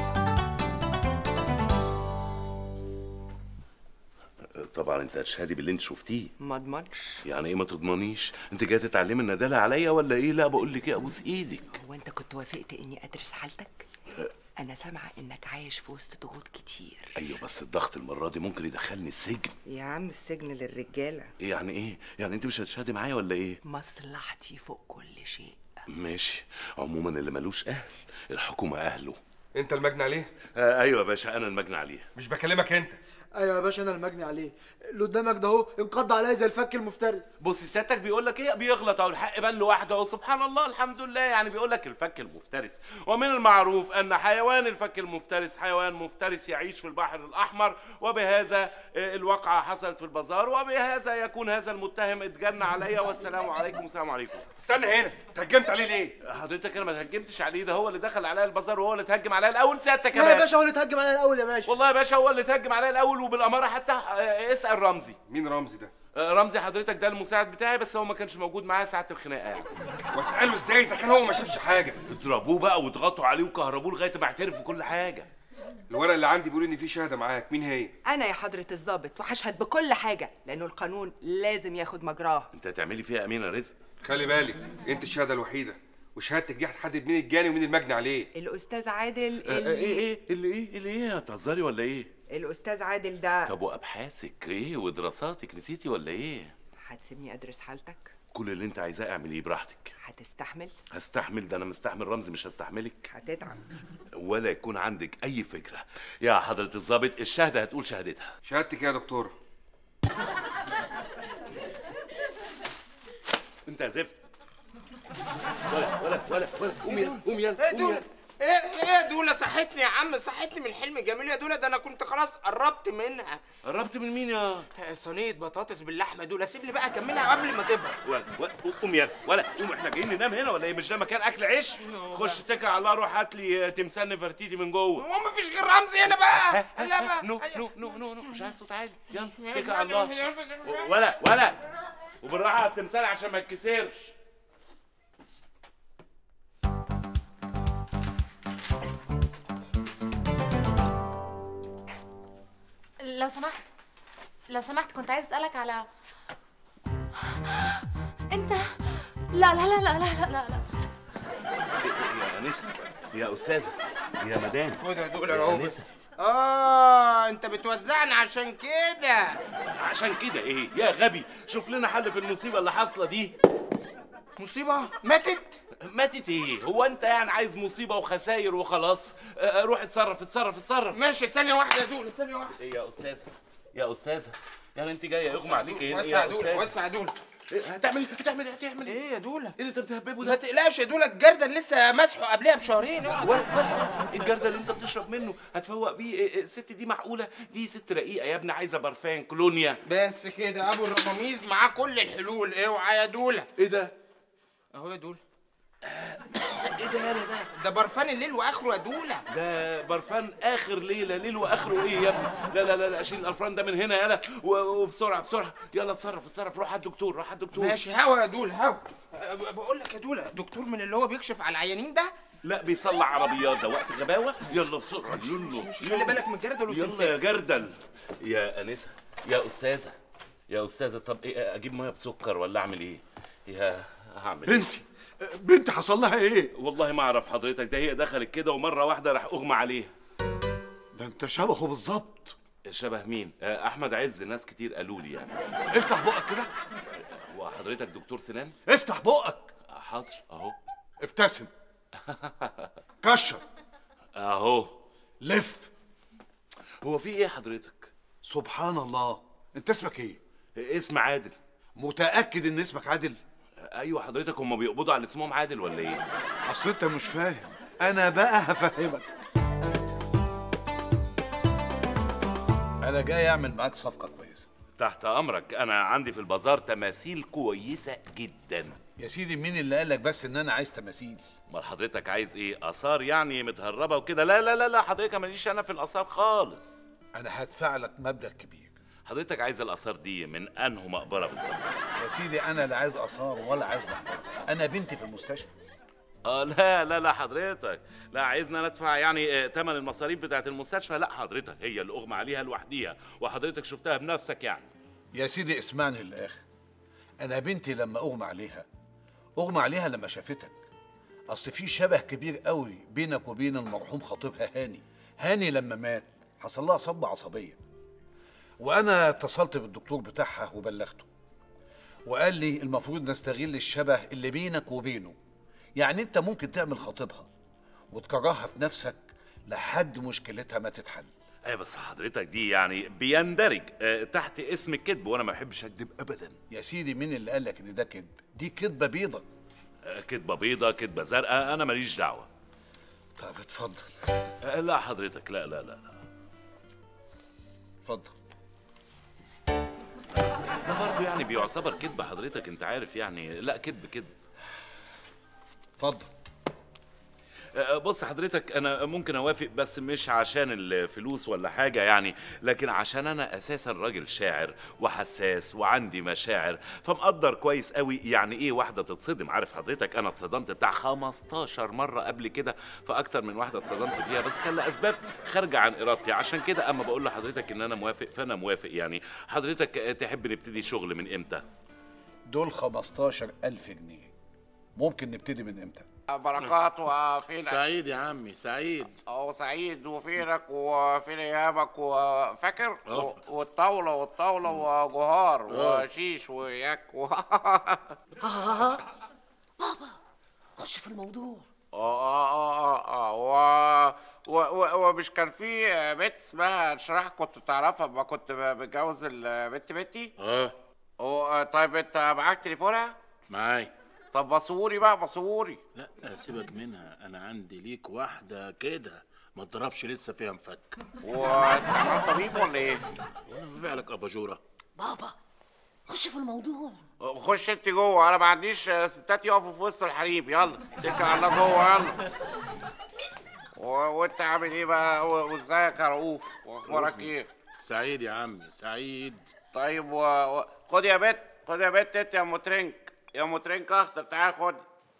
طبعا انت ارشادي باللي انت شفتيه. ما اضمنش. يعني ايه ما تضمنيش؟ انت جايه تتعلمي الندالة عليا ولا ايه؟ لا بقول لك ايه، ابوس ايدك. هو انت كنت وافقت اني ادرس حالتك؟ انا سامعه انك عايش في وسط ضغوط كتير. ايوه بس الضغط المره دي ممكن يدخلني السجن. يا عم السجن للرجاله. يعني ايه؟ يعني انت مش هتشهدي معايا ولا ايه؟ مصلحتي فوق كل شيء. ماشي. عموما اللي ملوش اهل الحكومه اهله. انت المجني عليه؟ آه ايوه يا باشا انا المجني عليه. مش بكلمك انت. ايوه يا باشا انا المجني عليه. اللي قدامك ده اهو انقض عليا زي الفك المفترس. بص سيادتك بيقول لك ايه؟ بيغلط اهو، الحق بان لوحده اهو. سبحان الله الحمد لله. يعني بيقول لك الفك المفترس، ومن المعروف ان حيوان الفك المفترس حيوان مفترس يعيش في البحر الاحمر، وبهذا الواقعه حصلت في البازار، وبهذا يكون هذا المتهم اتجنى عليا. والسلام عليكم. والسلام عليكم. استنى هنا، اتهجمت عليه ليه؟ حضرتك انا ما اتهجمتش عليه، ده هو اللي دخل عليا البازار وهو اللي اتهجم عليا الاول. سيادتك يا باشا هو اللي اتهجم عليا الاول يا باشا. والله يا باشا هو اللي اتهجم عليا الاول، وبالاماره حتى اسال رمزي. مين رمزي ده؟ رمزي حضرتك ده المساعد بتاعي، بس هو ما كانش موجود معايا ساعه الخناقه يعني. واساله ازاي اذا كان هو ما شافش حاجه؟ اضربوه بقى واضغطوا عليه وكهربوه لغايه ما اعترف في كل حاجه. الورق اللي عندي بيقول ان في شهاده معاك، مين هي؟ انا يا حضره الضابط، وهشهد بكل حاجه لانه القانون لازم ياخد مجراه. انت هتعملي فيها امينه رزق؟ خلي بالك انت الشهاده الوحيده، وشهادتك دي هتحدد مين الجاني ومين المجني عليه. الاستاذ عادل اللي... ايه ايه اللي ايه اللي ايه هتهزري ولا ايه؟ الاستاذ عادل ده. طب وابحاثك ايه ودراساتك نسيتي ولا ايه؟ هتسيبني ادرس حالتك؟ كل اللي انت عايزاه اعمليه براحتك. هتستحمل؟ هستحمل، ده انا مستحمل رمزي مش هستحملك. هتتعب ولا يكون عندك اي فكره. يا حضره الضابط الشهاده هتقول شهادتها. شهادتك يا دكتوره. انت يا زفت. ولا ولا ولا ولا قوم يلا قوم يلا ايه دول؟ ايه ايه دول؟ صحتني يا عم، صحتني من الحلم الجميل يا دول، ده انا كنت خلاص قربت منها. قربت من مين يا؟ صينيه بطاطس باللحمه دول، اسيب لي بقى اكملها قبل ما تبرد. ولا ولا قوم يلا ولا قوم، احنا جايين ننام هنا ولا ايه؟ مش ده مكان اكل عيش؟ خش اتكل على الله، روح هات لي تمثال نفرتيتي من جوه. هو مفيش غير رمزي هنا بقى؟ لا بقى نو نو نو نو نو مش عايز صوت عالي، يلا اتكل على الله. ولا ولا وبالراحه على التمثال عشان ما يتكسرش. لو سمحت لو سمحت كنت عايز اسالك على انت. لا لا لا لا لا لا لا يا انسه، يا استاذه، يا مدام. خد يا دول اهو. اه انت بتوزعني عشان كده. عشان كده ايه يا غبي؟ شوف لنا حل في المصيبه اللي حاصله دي. مصيبه؟ ماتت؟ ماتت ايه؟ هو انت يعني عايز مصيبه وخساير وخلاص؟ اه روح اتصرف اتصرف اتصرف. ماشي ثانيه واحده يا دول، ثانيه واحده. ايه يا استاذه؟ يا استاذه يعني انت جايه يغمى عليك ايه؟ وسع يا دول، وسع يا دول. هتعمل هتعمل ايه؟ هتعمل ايه يا دوله؟ ايه اللي انت بتهببه ده؟ ما تقلقش يا دوله، الجردل لسه مسحه قبلها بشهرين. الجردل اللي انت بتشرب منه هتفوق بيه الست دي؟ معقوله؟ دي ست رقيقه يا ابني، عايزه برفان كولونيا. بس كده ابو الرماميز معاه كل الحلول. اوعى يا دوله. ايه ده؟ اهو يا دوله. ايه ده يالا ده؟ ده برفان الليل واخره يا دوله. ده برفان اخر ليله، ليل واخره ايه يا ابني؟ لا لا لا لا، شيل الافران ده من هنا يالا وبسرعه بسرعه. يلا اتصرف اتصرف، روح على الدكتور روح على الدكتور. ماشي هوا يا دوله هوا. بقول لك يا دوله، دكتور من اللي هو بيكشف على العيانين ده؟ لا بيصلح عربيات، ده وقت غباوه. يلا بسرعه يلا. خلي بالك من الجردل والتمثال. يلا يا جردل. يا انسه، يا استاذه، يا استاذه، طب ايه اجيب ميه بسكر ولا اعمل ايه؟ يا هعمل ايه؟ بنتي بنتي حصل لها ايه؟ والله ما اعرف حضرتك، ده هي دخلت كده ومره واحده راح اغمى عليها. ده انت شبهه بالظبط. شبه مين؟ احمد عز، ناس كتير قالوا لي يعني. افتح بقك كده. وحضرتك دكتور سنان؟ افتح بقك. حاضر اهو. ابتسم. كشر. اهو. لف. هو في ايه حضرتك؟ سبحان الله، انت اسمك ايه؟ اسم عادل. متأكد ان اسمك عادل؟ ايوه حضرتك، هم بيقبضوا على اسمهم عادل ولا ايه؟ اصل انت مش فاهم، انا بقى هفهمك. انا جاي اعمل معاك صفقه كويسه. تحت امرك، انا عندي في البازار تماثيل كويسه جدا. يا سيدي مين اللي قالك بس ان انا عايز تماثيل؟ امال حضرتك عايز ايه؟ اثار يعني متهربه وكده؟ لا لا لا لا حضرتك ماليش انا في الاثار خالص. انا هدفع لك مبلغ كبير. حضرتك عايز الاثار دي من انه مقبره بالظبط؟ يا سيدي انا لا عايز اثار ولا عايز مقبره، انا بنتي في المستشفى. اه لا لا لا حضرتك، لا عايزنا ندفع يعني ثمن المصاريف بتاعت المستشفى؟ لا حضرتك، هي اللي اغمى عليها لوحديها، وحضرتك شفتها بنفسك يعني. يا سيدي اسمعني للاخر، انا بنتي لما اغمى عليها اغمى عليها لما شافتك. اصل في شبه كبير قوي بينك وبين المرحوم خطيبها هاني. هاني لما مات حصل لها صدمه عصبيه، وانا اتصلت بالدكتور بتاعها وبلغته، وقال لي المفروض نستغل الشبه اللي بينك وبينه. يعني انت ممكن تعمل خطيبها وتكرهها في نفسك لحد مشكلتها ما تتحل. ايه بس حضرتك دي يعني بيندرج اه تحت اسم الكذب، وانا ما بحبش اكذب ابدا. يا سيدي مين اللي قال لك ان ده كذب؟ دي كذبه بيضه. اه كذبه بيضه، كذبه زرقاء، انا ماليش دعوه. طب اتفضل. اه لا حضرتك، لا لا لا لا اتفضل. ده برضه يعني بيعتبر كذب حضرتك، انت عارف يعني. لا كذب كذب. اتفضل. بص حضرتك انا ممكن اوافق بس مش عشان الفلوس ولا حاجه يعني، لكن عشان انا اساسا راجل شاعر وحساس وعندي مشاعر، فمقدر كويس قوي يعني ايه واحده تتصدم. عارف حضرتك انا اتصدمت بتاع خمستاشر مره قبل كده، فاكتر من واحده اتصدمت فيها، بس كان لاسباب خارجه عن ارادتي. عشان كده اما بقول لحضرتك ان انا موافق فانا موافق. يعني حضرتك تحب نبتدي شغل من امتى؟ دول خمستاشر ألف جنيه، ممكن نبتدي من امتى؟ بركات وفينك سعيد يا عمي سعيد. اه سعيد وفينك وفين ايامك وفاكر و... والطاوله والطاوله وجهار وشيش وياك و... بابا خش في الموضوع. اه اه اه اه و ومش كان في بنت اسمها شرح كنت تعرفها ما كنت بتجوز البنت بنتي؟ اه. طيب انت معاك تليفونها؟ معايا. طب بصوري بقى بصوري. لا سيبك منها، انا عندي ليك واحده كده ما تضربش لسه فيها مفك. واستعمال طبيب ولا ايه؟ وانا ببيع لك اباجوره. بابا خش في الموضوع. خش انت جوه، انا ما عنديش ستات يقفوا في وسط الحريم. يلا اتكل على الله جوه يلا. وانت عامل ايه بقى وازيك يا رؤوف واخبارك ايه؟ سعيد يا عمي سعيد. طيب و... و... خد يا بت خد يا بت انت يا ام ترنك يا ام ترنك اخضر تعال خد.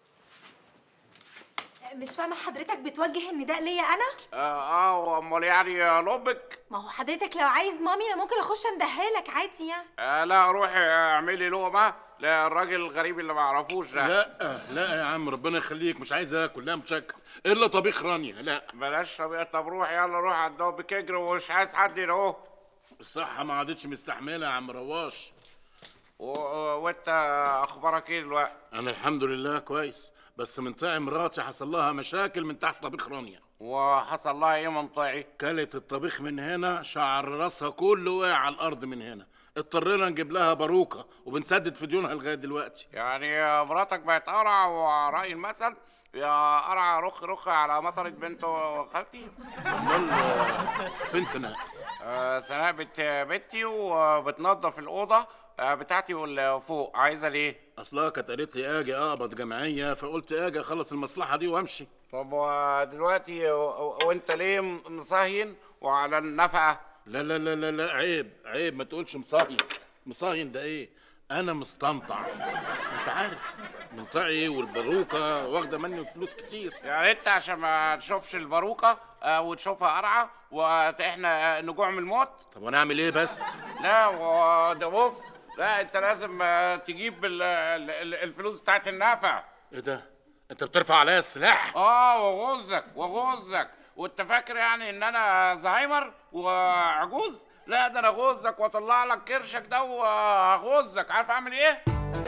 مش فاهمه حضرتك بتوجه النداء ليا انا؟ اه اه امال يعني لبك؟ ما هو حضرتك لو عايز مامي انا ممكن اخش اندهالك عادي يعني. آه لا روحي اعملي لقمه للراجل الغريب اللي ما اعرفوش ده. لا لا يا عم ربنا يخليك مش عايز اكل، لا متشكر الا طبيخ رانيا. لا بلاش طبيخ. طب روح يلا روح على الدوبك اجري ومش عايز حد يلاقوه. الصحه ما عادتش مستحمله يا عم رواش. وانت اخبارك ايه دلوقتي؟ انا الحمد لله كويس، بس من طاعي مراتي حصل لها مشاكل من تحت طبيخ رانيا. وحصل لها ايه من طاعي؟ كلت الطبيخ من هنا، شعر راسها كله وقع على الارض من هنا، اضطرينا نجيب لها باروكه وبنسدد في ديونها لغايه دلوقتي. يعني مراتك بقت قرع ورأي المثل يا قرع رخ رخ على مطرة بنت خالتي. امال فين سناء؟ آه سناء بنت بنتي وبتنظف الاوضه بتاعتي واللي فوق. عايزه ليه؟ اصلها كانت قالت لي اجي اقبض جمعيه، فقلت اجي اخلص المصلحه دي وامشي. طب ودلوقتي وانت ليه مصهين وعلى النفقه؟ لا لا لا لا لا عيب عيب ما تقولش مصهين. مصهين ده ايه؟ انا مستنطع. انت عارف منطعي والباروكه واخده مني فلوس كتير. يعني انت عشان ما تشوفش الباروكه وتشوفها قرعه واحنا نجوع من الموت؟ طب وانا اعمل ايه بس؟ لا وده بص، لا انت لازم تجيب الفلوس بتاعت النفع. ايه ده؟ انت بترفع عليا السلاح؟ اه وغزك وغزك. وانت فاكر يعني ان انا زهايمر وعجوز؟ لا ده انا غزك واطلع لك كرشك ده وهغزك. عارف اعمل ايه؟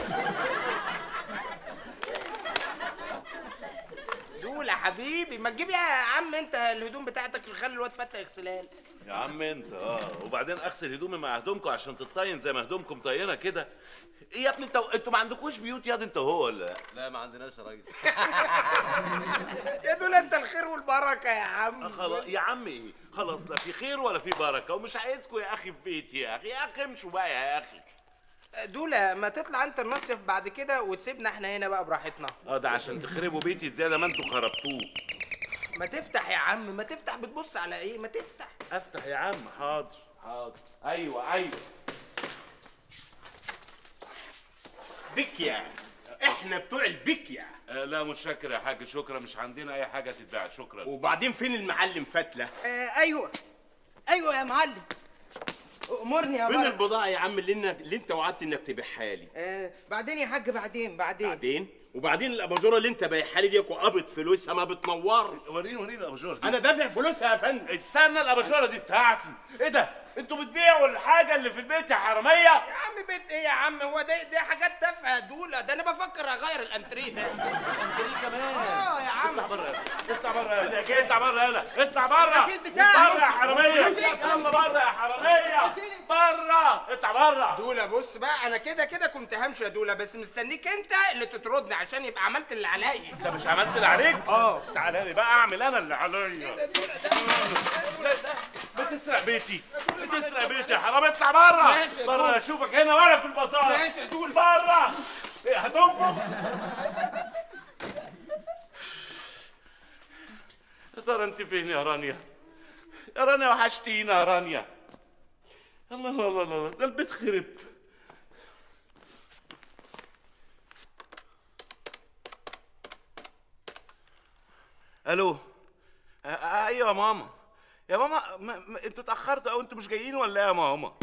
دول يا حبيبي ما تجيب يا عم انت الهدوم بتاعتك اللي خلي الواد فتح يغسلها. يا عم انت اه وبعدين اغسل هدومي مع هدومكم عشان تطين زي ما هدومكم طينه كده. ايه يا ابني انت انتوا ما عندكوش بيوت ياض انت وهو ولا؟ لا ما عندناش يا ريس. يا دول انت الخير والبركه يا عم. خلاص يا عم ايه خلاص لا في خير ولا في بركه ومش عايزكم يا اخي في بيتي يا اخي. يا اخي امشوا بقى يا اخي. دولة ما تطلع انت المصيف بعد كده وتسيبنا احنا هنا بقى براحتنا. اه ده عشان تخربوا بيتي زياده ما انتوا خربتوه. ما تفتح يا عم ما تفتح. بتبص على ايه؟ ما تفتح. افتح يا عم. حاضر حاضر. ايوه ايوه. بكيا احنا بتوع البكيا. آه لا متشكر يا حاج شكرا مش عندنا اي حاجه تتباع شكرا. وبعدين فين المعلم فتله؟ آه ايوه ايوه يا معلم امرني يا فين بابا. البضاعه يا عم اللي, اللي انت وعدت انك تبيعها لي؟ آه بعدين يا حاج بعدين بعدين بعدين وبعدين الاباجوره اللي انت بايعها لي دي وقابض فلوسها ما بتنور. وريني وريني الاباجوره دي. انا دافع فلوسها يا فندم. استنى الاباجوره دي بتاعتي. ايه ده؟ انتوا بتبيعوا الحاجه اللي في البيت يا حراميه؟ يا عم بيت ايه يا عم؟ هو ده دي حاجات تافهه دولة. ده انا بفكر اغير الانتريه ده. الانتريه كمان؟ اه يا عم. اطلع بره اطلع بره اطلع بره يلا اطلع بره. الغسيل بتاعي بره يا حراميه. يلا بره يا حراميه. بره اطلع بره. دولة بص بقى انا كده كده كنت همشي يا دولة بس مستنيك انت اللي تطردني عشان يبقى عملت اللي عليا. انت مش عملت اللي عليك؟ اه تعالى لي بقى اعمل انا اللي عليا. ايه ده دولة ده؟ بتسرق بيتي بتسرق بيتي يا حرام. اطلع بره بره اشوفك هنا ولا في البازار. ماشي يا دول بره. ايه هتنفخ؟ ترى انت فين يا رانيا؟ يا رانيا وحشتينا يا رانيا. الله الله الله الله، ده البيت خرب. الو. آه ايوه يا ماما. يا ماما ما ما انتوا اتاخرتوا او انتوا مش جايين ولا ايه يا ماما؟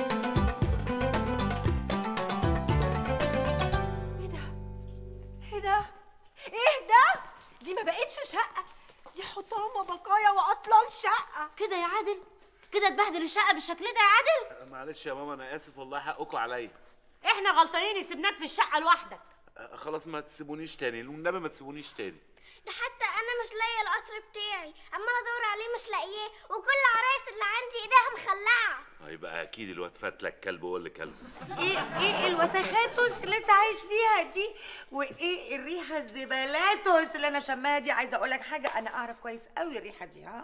ايه ده؟ ايه ده؟ دي ما بقتش شقة، دي حطام وبقايا وأطلال شقة. كده يا عادل؟ كده تبهدل الشقة بالشكل ده يا عادل؟ آه معلش يا ماما انا اسف والله، حقكم عليا. احنا غلطانين سيبناك في الشقه لوحدك. آه خلاص ما تسيبونيش تاني، والنبي ما تسيبونيش تاني. ده حتى انا مش لاقيه القطر بتاعي، عماله ادور عليه مش لاقياه، وكل العرايس اللي عندي ايديها مخلعه. هيبقى اكيد الواد فات لك كلب ولا كلب. ايه ايه الوساخاتوس اللي انت عايش فيها دي؟ وايه الريحه الزبالاتوس اللي انا شماها دي؟ عايزه اقول لك حاجه، انا اعرف كويس قوي الريحه دي. ها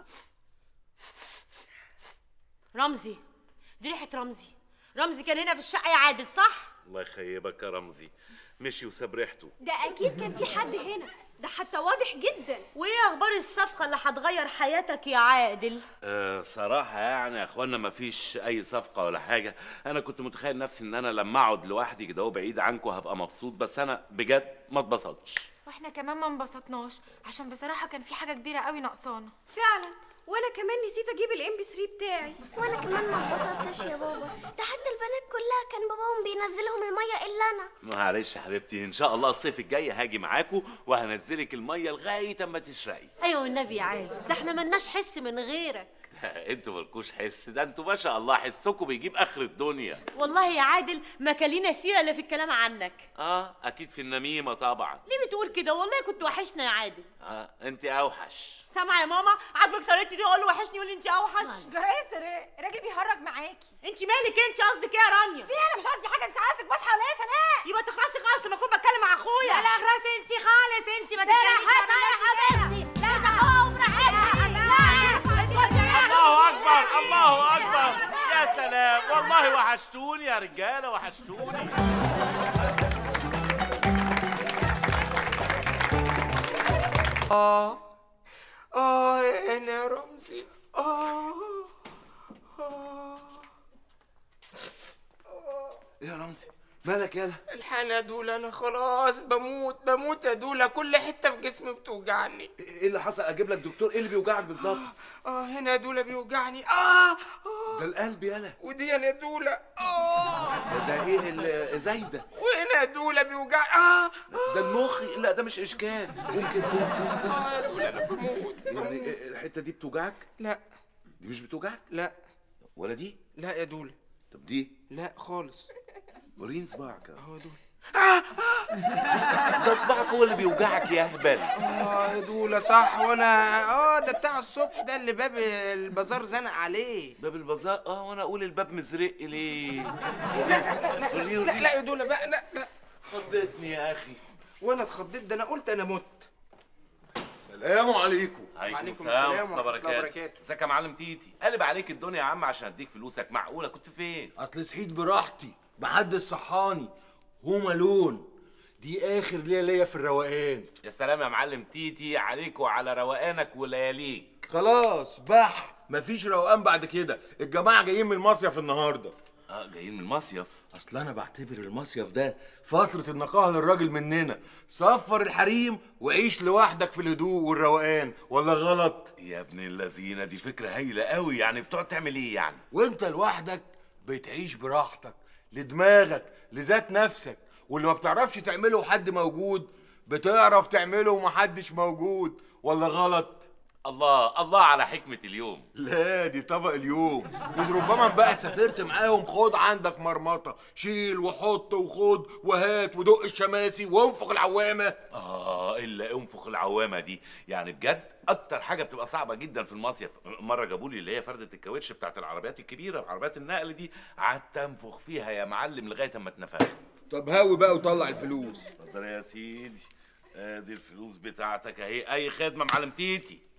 رمزي، دي ريحه رمزي. رمزي كان هنا في الشقه يا عادل صح؟ الله يخيبك يا رمزي، مشي وساب ريحته. ده أكيد كان في حد هنا، ده حتى واضح جدا. وايه اخبار الصفقه اللي هتغير حياتك يا عادل؟ أه صراحة يعني يا اخوانا ما فيش أي صفقة ولا حاجة، أنا كنت متخيل نفسي إن أنا لما أقعد لوحدي كده وبعيد عنكم هبقى مبسوط، بس أنا بجد ما اتبسطتش. واحنا كمان ما انبسطناش، عشان بصراحة كان في حاجة كبيرة قوي ناقصانا. فعلا، وانا كمان نسيت اجيب الام بي ثلاثة بتاعي. وانا كمان ما اتبسطتش يا بابا، ده حتى البنات كلها كان باباهم بينزلهم الميه الا انا. معلش يا حبيبتي، إن شاء الله الصيف الجاي هاجي معاكم وهنزلك المية لغاية أما تشرقي. ايوه والنبي يا عادل، ده احنا ملناش حس من غيرك. انتوا مالكوش حس، ده انتوا ما شاء الله حسكم بيجيب اخر الدنيا. والله يا عادل ما كلينا سيره الا في الكلام عنك. اه اكيد في النميمه طبعا. ليه بتقول كده؟ والله كنت وحشنا يا عادل. اه انت اوحش. سامعه يا ماما؟ عاجبك طريقتي دي؟ اقول له وحشني يقول لي انت اوحش. جراسر ايه؟ راجل بيهرج معاكي. انت مالك؟ انت قصدك ايه يا رانيا؟ في انا مش قصدي حاجه، انت عايزك واضحه ولا ايه يا سناء؟ يبقى تخرسي خالص لما اكون بتكلم مع اخويا. لا لا اخرسي انت خالص، انت ما تتكلميش يا حبيبتي. لا ده هو براحتها. الله اكبر الله اكبر، يا سلام والله وحشتوني يا رجاله وحشتوني. اه اه انا يا رمزي. اه اه يا رمزي مالك يالا؟ الحقني يا دولا، انا خلاص بموت بموت يا دولا، كل حته في جسمي بتوجعني. ايه اللي حصل؟ اجيب لك دكتور. ايه اللي بيوجعك بالظبط؟ اه هنا يا دولا بيوجعني. اه اه ده القلب يالا. ودي يا دولا. اه ده ايه اللي زايده؟ وهنا يا دولا بيوجعني. اه ده المخ. لا ده مش اشكال. قوم كده قوم. اه يا دولا انا بموت. يعني الحته دي بتوجعك؟ لا. دي مش بتوجعك؟ لا. ولا دي؟ لا يا دولا. طب دي؟ لا خالص. وريني صباعك اهو. اه دولا. ده صباعك هو اللي بيوجعك يا هبل. اه يا دولا صح. وانا اه ده بتاع الصبح ده اللي باب البازار زنق عليه. باب البازار؟ اه وانا اقول الباب مزرق ليه؟ لا لا لا لا, لا, لا يا دولا بقى. لا لا خضتني يا اخي. وانا اتخضيت، ده انا قلت انا مت. السلام عليكم. عليكم السلام ورحمه الله وبركاته. ازيك يا معلم تيتي؟ قلب عليك الدنيا يا عم عشان اديك فلوسك. معقوله كنت فين؟ اصل صحيت براحتي، محدش صحاني. هما لون دي اخر ليله ليا في الروقان. يا سلام يا معلم تيتي عليك وعلى روقانك ولياليك. خلاص بح، مفيش روقان بعد كده. الجماعه جايين من المصيف النهارده. اه جايين من المصيف؟ اصل انا بعتبر المصيف ده فتره النقاهه للراجل مننا. صفر الحريم وعيش لوحدك في الهدوء والروقان، ولا غلط؟ يا ابن اللذينه دي فكره هايله قوي. يعني بتقعد تعمل ايه يعني؟ وانت لوحدك بتعيش براحتك، لدماغك، لذات نفسك. واللي ما بتعرفش تعمله وحد موجود بتعرف تعمله ومحدش موجود، ولا غلط؟ الله الله على حكمة اليوم. لا دي طبق اليوم. إذ ربما بقى سافرت معاهم، خد عندك مرمطة، شيل وحط وخد وهات ودق الشماسي وانفخ العوامة. اه الا انفخ العوامة دي، يعني بجد اكتر حاجة بتبقى صعبة جدا في المصيف. مرة جابوا لي اللي هي فردة الكاوتش بتاعت العربيات الكبيرة، عربيات النقل دي، قعدت انفخ فيها يا معلم لغاية اما اتنفخت. طب هاوي بقى وطلع الفلوس. اتفضل يا سيدي، ادي الفلوس بتاعتك اهي. اي خدمة معلم تيتي.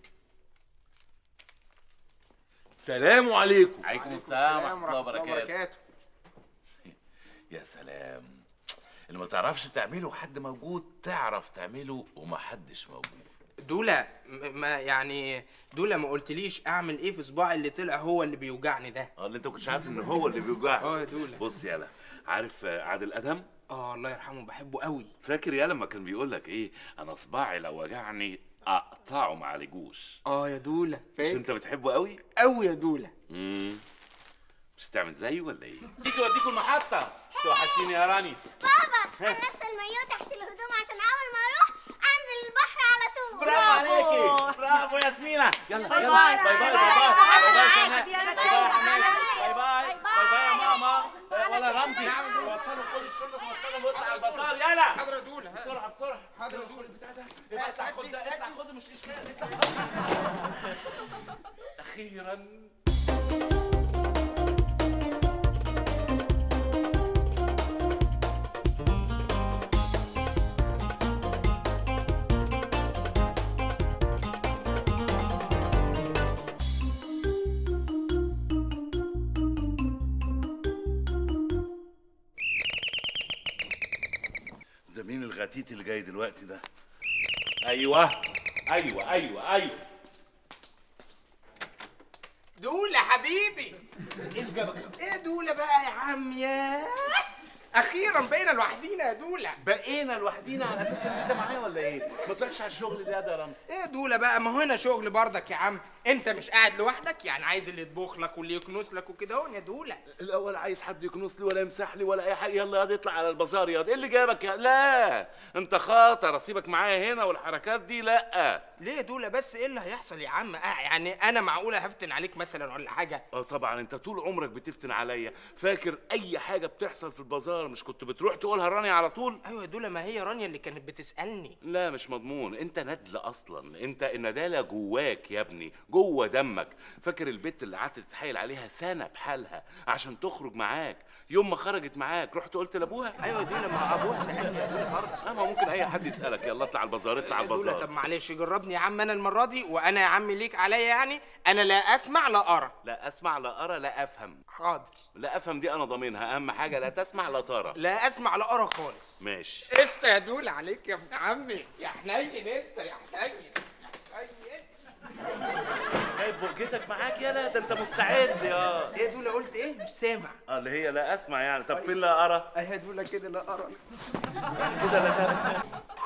سلام عليكم. عليكم السلام ورحمة الله وبركاته. يا سلام، اللي ما تعرفش تعمله حد موجود تعرف تعمله ومحدش موجود. دولا ما يعني دولا ما قلتليش اعمل ايه في صباعي اللي طلع هو اللي بيوجعني ده؟ اه اللي انت كنتش عارف ان هو اللي بيوجعك. اه يا دولا. بص يالا، عارف عادل ادهم؟ اه الله يرحمه، بحبه قوي. فاكر يالا لما كان بيقول لك ايه؟ انا صباعي لو وجعني اقطعه ما عليجوش. اه يا دولا مش انت بتحبه قوي؟ قوي يا دولا. امم مش هتعمل زيه ولا ايه؟ تيجي اوديكوا المحطه. توحشيني يا راني. بابا انا لابسه المايوه تحت الهدوم عشان اول ما اروح انزل البحر على طول. برافو عليكي، برافو ياسمينة. يلا باي يلا باي. باي باي باي باي باي باي. باي باي باي باي باي باي يا ماما. ولا رمزي وصلوا كل الشنط، وصلهم واطلع على البازار. يلا حاضر يا دولا. بسرعه بسرعه. حاضر يا دولا. البتاع ده اطلع خد ده، اطلع خد، مش اشكال. اخيرا. ده مين الغتيت اللي جاي دلوقتي ده؟ ايوه ايوه ايوه ايوه. دولا حبيبي. ايه اللي جابك؟ ايه دولا بقى يا عم؟ يا اخيرا بقينا لوحدينا يا دولا. بقينا لوحدينا على اساس ان انت معايا ولا ايه؟ ما طلعش على الشغل ده يا رمزي. ايه دولا بقى؟ ما هو هنا شغل برضك يا عم. انت مش قاعد لوحدك، يعني عايز اللي يطبخ لك واللي يكنس لك وكده اهو يا دولا. الاول عايز حد يكنس لي ولا يمسح لي ولا اي حاجه. يلا ياض اطلع على البازار ياض. ايه اللي جابك يا لا انت خاطر اسيبك معايا هنا والحركات دي؟ لا. ليه يا دولا بس؟ ايه اللي هيحصل يا عم؟ آه يعني انا معقوله هفتن عليك مثلا ولا حاجه؟ اه طبعا انت طول عمرك بتفتن عليا. فاكر اي حاجه بتحصل في البازار مش كنت بتروح تقولها رانيا على طول؟ ايوه يا دولا، ما هي رانيا اللي كانت بتسالني. لا مش مضمون، انت ندله اصلا. انت النداله جواك يا ابني، جوه دمك. فاكر البت اللي قعدت تتحايل عليها سنه بحالها عشان تخرج معاك؟ يوم ما خرجت معاك رحت قلت لابوها؟ ايوه يا دولا، ما ابوها سالني يا دولا برضه. اه ما ممكن اي حد يسالك. يلا اطلع على البازار، اطلع على البازار. طب معلش جربني يا عم انا المره دي، وانا يا عم ليك عليا يعني. انا لا اسمع لا ارى. لا اسمع لا ارى لا افهم. حاضر. لا افهم دي انا ضامنها. اهم حاجه لا تسمع لا ترى. لا اسمع لا ارى خالص. ماشي. قشطه يا دولا عليك يا ابن عمي. يا حنين انت يا حنين. جايب بقجتك معاك يالا؟ ده انت مستعد يا. ايه دولا قلت ايه؟ مش سامع. اه اللي هي لا اسمع يعني. طب فين لا ارى؟ اهي دولا كده لا ارى. كده لا تفهم.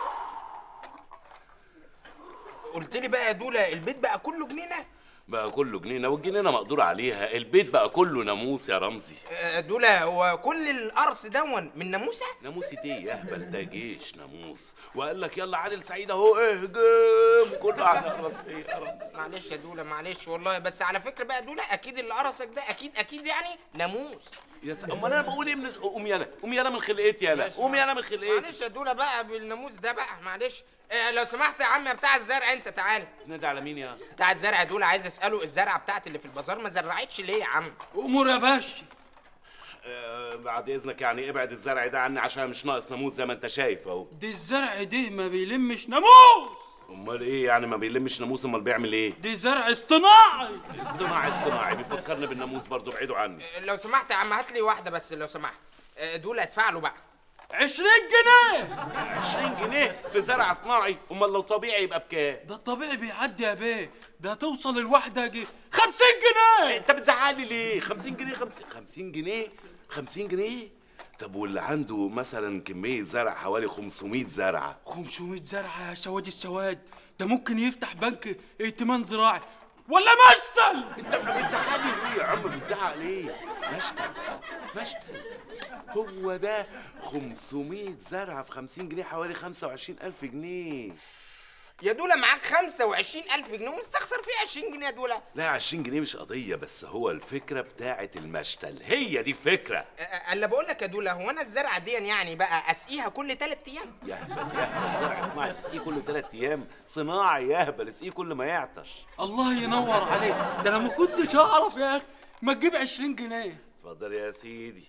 قلت لي بقى يا دولا البيت بقى كله جنينه؟ بقى كله جنينه، والجنينه مقدور عليها. البيت بقى كله ناموس يا رمزي. آه دولا هو كل القرص دون من ناموسه؟ ناموسة ايه يا اهبل؟ ده جيش ناموس. وقال لك يلا عادل سعيد اهو اهجم، كله على الراس فيه يا رمزي. معلش يا دولا معلش والله. بس على فكره بقى دولا اكيد اللي قرصك ده اكيد اكيد يعني ناموس. يا س... امال انا بقول ايه من قوم يالا، قوم يالا من خلقتي يالا، قوم يالا من خلقتي. معلش يا دولا بقى بالناموس ده بقى معلش. إيه لو سمحت يا عم بتاع الزرع، انت تعالى. نادي على مين يا بتاع الزرع دول؟ عايز اساله الزرعه بتاعت اللي في البازار ما زرعتش ليه يا عم؟ امور يا باشا. آه بعد اذنك يعني ابعد الزرع ده عني عشان مش ناقص ناموس زي ما انت شايف اهو. ده الزرع ده ما بيلمش ناموس. امال ايه يعني ما بيلمش ناموس؟ امال بيعمل ايه؟ ده زرع اصطناعي. اصطناعي اصطناعي بيفكرني بالناموس برضه. ابعدوا عني. لو سمحت يا عم هات لي واحده بس لو سمحت. دول ادفع له بقى عشرين جنيه. عشرين جنيه في زرع صناعي؟ امال لو طبيعي يبقى بكام؟ ده الطبيعي بيعدي يا بيه. ده توصل الواحده جي خمسين جنيه. انت بتزعلي ليه؟ خمسين جنيه خمسين خمسين جنيه خمسين جنيه. طب واللي عنده مثلا كميه زرع حوالي خمسمية زرعه؟ خمسمية زرعه يا سواد السواد. ده ممكن يفتح بنك ائتمان زراعي ولا مشتل. انت بتزعلي ليه يا عم؟ بتزعق ليه؟ مشتل مشتل. هو ده خمسمية زرعه في خمسين جنيه حوالي خمسة وعشرين ألف جنيه. يا دولا معاك خمسة وعشرين ألف جنيه ومستخسر فيه عشرين جنيه يا دولا؟ لا عشرين جنيه مش قضيه، بس هو الفكره بتاعه المشتل هي دي الفكره. الا بقول لك يا دولا، هو انا الزرعه دي يعني بقى اسقيها كل ثلاث ايام؟ يا هبل يا هبل، زرع صناعي تسقيه كل ثلاث ايام؟ صناعي يا هبل اسقيه كل ما يعطش. الله ينور عليك. ده انا ما كنتش اعرف يا اخي. ما تجيب عشرين جنيه. اتفضل يا سيدي.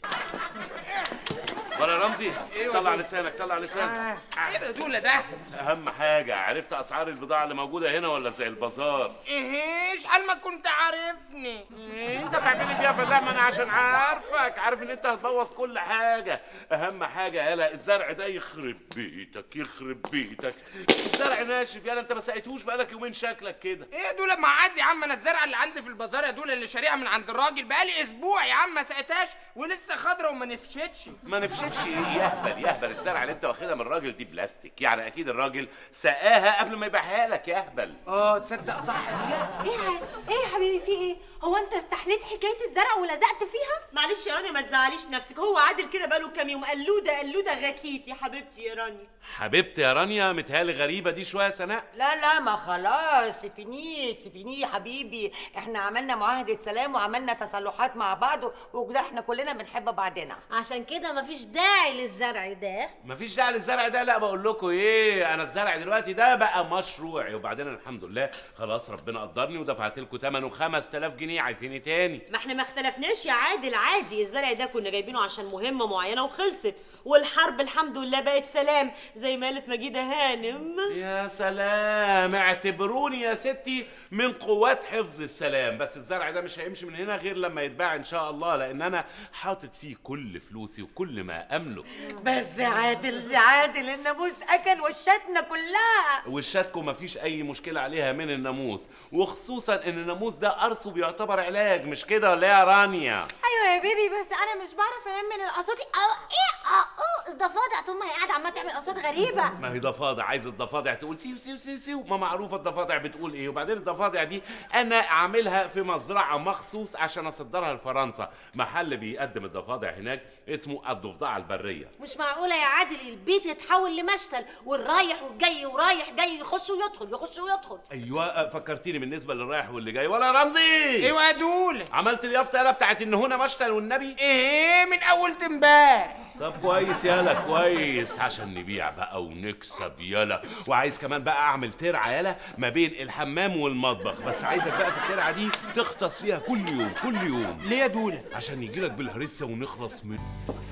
ولا رمزي أيوة طلع دول. لسانك طلع لسانك. ايه ده دول ده؟ اهم حاجه عرفت اسعار البضاعه اللي موجوده هنا ولا زي البازار؟ ايه شحال ما كنت عارفني. انت تعملي فيها فلاح، ما انا عشان عارفك عارف ان انت هتبوظ كل حاجه. اهم حاجه يالا الزرع ده يخرب بيتك يخرب بيتك. الزرع ناشف يالا، انت ما سقيتوش بقالك يومين شكلك كده. ايه دول؟ ما عادي يا عم، انا الزرعه اللي عندي في البازار يا دول اللي شاريها من عند الراجل بقالي اسبوع يا عم ما سقيتهاش ولسه خضره وما نفشتش. ما نفشتش ايه؟ يهبل يهبل، الزرعه اللي انت واخدها من الراجل دي بلاستيك، يعني اكيد الراجل سقاها قبل ما يبيعها لك. يهبل. اه تصدق صح دي. ايه ايه يا حبيبي في ايه؟ هو انت استحليت حكايه الزرع ولزقت فيها؟ معلش يا رانيا ما تزعليش نفسك، هو عادل كده بقاله كام يوم قلوده قلوده غتيت يا حبيبتي يا رانيا. حبيبتي يا رانيا، متهيألي غريبه دي شويه يا سناء. لا لا ما خلاص سيبينيه سيبينيه يا حبيبي، احنا عملنا معاهدة سلام وعملنا تصالحات مع بعض وكده احنا كلنا بنحب بعضنا. عشان كده مفيش داعي للزرع ده. مفيش داعي للزرع ده. لا بقول لكم ايه، انا الزرع دلوقتي ده بقى مشروعي، وبعدين الحمد لله خلاص ربنا قدرني ودفعت لكم ثمنه خمسة آلاف جنيه. عايزين ايه تاني؟ ما احنا ما اختلفناش يا عادل، عادي الزرع ده كنا جايبينه عشان مهمه معينه وخلصت، والحرب الحمد لله بقت سلام زي ما قالت مجيده هانم. يا سلام، اعتبروني يا ستي من قوات حفظ السلام. بس الزرع ده مش هيمشي من هنا غير لما يتباع ان شاء الله، لان انا حاطط فيه كل فلوسي وكل ما املك. بس يا عادل يا عادل الناموس اكل وشتنا كلها. وشاتكم مفيش اي مشكله عليها من الناموس، وخصوصا ان الناموس ده قرصه بيعتبر علاج، مش كده ولا يا رانيا؟ ايوه يا بيبي، بس انا مش بعرف انام من الاصوات. اه ايه اه اه الضفادع طول ما هي قاعده عماله تعمل اصوات غريبه. ما هي ضفادع، عايز الضفادع تقول سيو سيو سيو سيو، ما معروفه الضفادع بتقول ايه. وبعدين الضفادع دي انا عاملها في مزرعه مخصوص عشان اصدرها لفرنسا، محل بيقدم الضفادع هناك اسمه الضفدعه البريه. مش معقوله يا عادل البيت يتحول لمشتل والرايح والجاي ورايح جاي يخش ويدخل يخش ويدخل. ايوه فكرتيني بالنسبه للرايح واللي جاي. ولا رمزي ايوه يا دول، عملت اليافطه يالا بتاعت ان هنا مشتل والنبي؟ ايه من اول امبارح. طب كويس يالا كويس، عشان نبيع بقى ونكسب يالا. وعايز كمان بقى اعمل ترعه يالا ما بين الحمام والمطبخ، بس عايزك بقى في الترعه دي تغطس فيها كل يوم كل يوم. ليه يا دوله؟ عشان يجيلك بالهرسه ونخلص منه.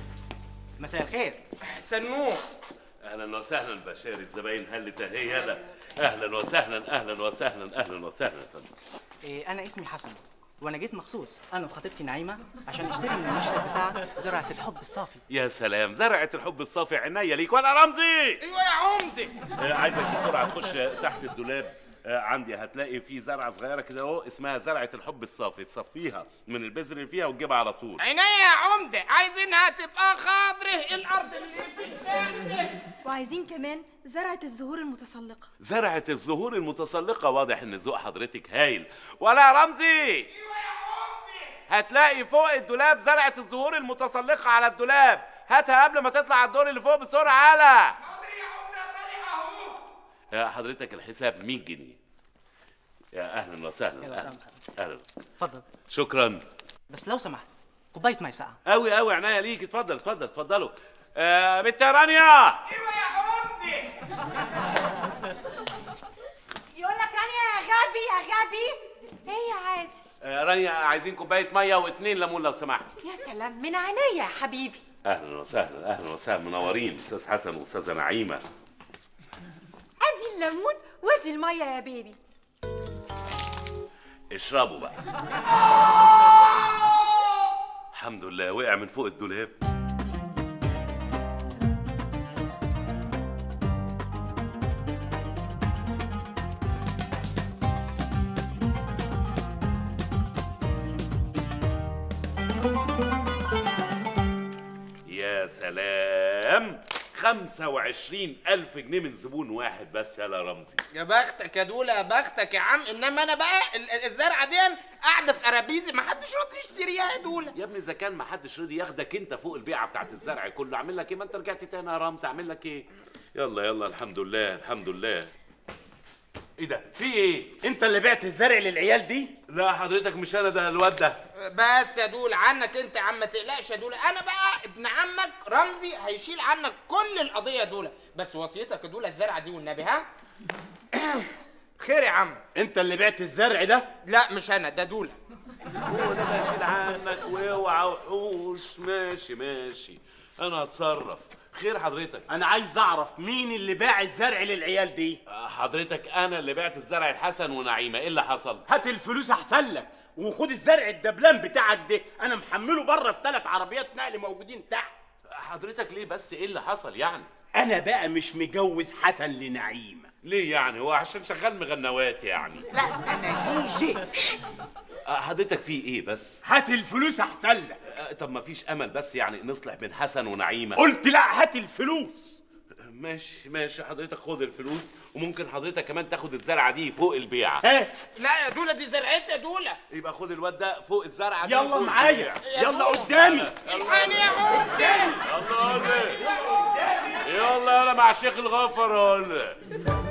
مساء الخير. سنوح. اهلا وسهلا بشار، الزباين هلت اهي يالا. اهلا وسهلا اهلا وسهلا اهلا وسهلا يا فندم. إيه انا اسمي حسن وانا جيت مخصوص انا وخطيبتي نعيمه عشان نشتري من المشتل بتاع زرعه الحب الصافي. يا سلام، زرعه الحب الصافي عينيا ليك. ولا رمزي؟ ايوه يا عمدة. آه عايزك بسرعه تخش تحت الدولاب. آه عندي هتلاقي في زرعه صغيره كده اهو اسمها زرعه الحب الصافي، تصفيها من البذر اللي فيها وتجيبها على طول. عينيا يا عمدة، عايزينها تبقى خضره الارض اللي في الشمس. وعايزين كمان زرعة الزهور المتسلقة. زرعة الزهور المتسلقة، واضح ان ذوق حضرتك هايل. ولا يا رمزي؟ ايوه يا عمدة. هتلاقي فوق الدولاب زرعة الزهور المتسلقة على الدولاب، هاتها قبل ما تطلع على الدور اللي فوق بسرعة. على حاضر يا عمدة، طالع اهو. يا حضرتك الحساب مية جنيه. يا اهلا وسهلا. اهلا اهلا. اتفضل. شكرا. بس لو سمحت كوبايه ميه ساقعه. قوي قوي عينيا ليك. اتفضل اتفضل اتفضلوا. آه بنت رانيا. ايوه يا عمدة. يقول لك رانيا يا غبي يا غبي. ايه يا عادل؟ آه رانيا عايزين كوبايه ميه واثنين ليمون لو سمحت. يا سلام، من عينيا يا حبيبي. اهلا وسهلا اهلا وسهلا، منورين استاذ حسن واستاذه نعيمه. ادي الليمون وادي الميه يا بيبي. اشربوا بقى. الحمد لله وقع من فوق الدولاب. يا سلام، خمسة وعشرين ألف جنيه من زبون واحد بس. يا رمزي يا بختك يا دولة، يا بختك يا عم. انما انا بقى الزرعه دي قاعده في قرابيزي ما حدش راضي يشتريها يا دولة. يا ابني اذا كان ما حدش راضي ياخدك انت فوق البيعه بتاعت الزرع كله، اعمل لك ايه؟ ما انت رجعت تاني يا رمزي، اعمل لك ايه؟ يلا يلا الحمد لله الحمد لله. ايه ده؟ في ايه؟ انت اللي بعت الزرع للعيال دي؟ لا حضرتك مش انا، ده الواد ده. بس يا دولة عنك انت يا عم، ما تقلقش يا دولة. انا بقى ابن عمك رمزي هيشيل عنك كل القضيه يا دولة. بس وصيتك يا دولة الزرعه دي والنبي. ها خير يا عم. انت اللي بعت الزرع ده؟ لا مش انا، ده دولة. هو ده اللي هشيل عنك، واوعى وحوش. ماشي ماشي، انا هتصرف. خير حضرتك؟ انا عايز اعرف مين اللي باع الزرع للعيال دي. حضرتك انا اللي بعت الزرع لحسن ونعيمه. ايه اللي حصل؟ هات الفلوس احسن لك، وخد الزرع الدبلان بتاعك ده، انا محمله بره في ثلاث عربيات نقل موجودين تحت. حضرتك ليه بس؟ ايه اللي حصل يعني؟ انا بقى مش مجوز حسن لنعيمه. ليه يعني؟ هو عشان شغال مغنوات يعني؟ لا انا دي جي. حضرتك في ايه بس؟ هات الفلوس احسن لك. طب ما فيش امل بس يعني نصلح بين حسن ونعيمه؟ قلت لا، هات الفلوس. ماشي ماشي، حضرتك خد الفلوس، وممكن حضرتك كمان تاخد الزرعه دي فوق البيعه. ها؟ لا يا دوله دي زرعتي يا دوله. يبقى خد الواد ده فوق الزرعه دي. يلا معايا، يلا قدامي. الحقني يا عمدة. يلا يلا يلا مع الشيخ الغفر.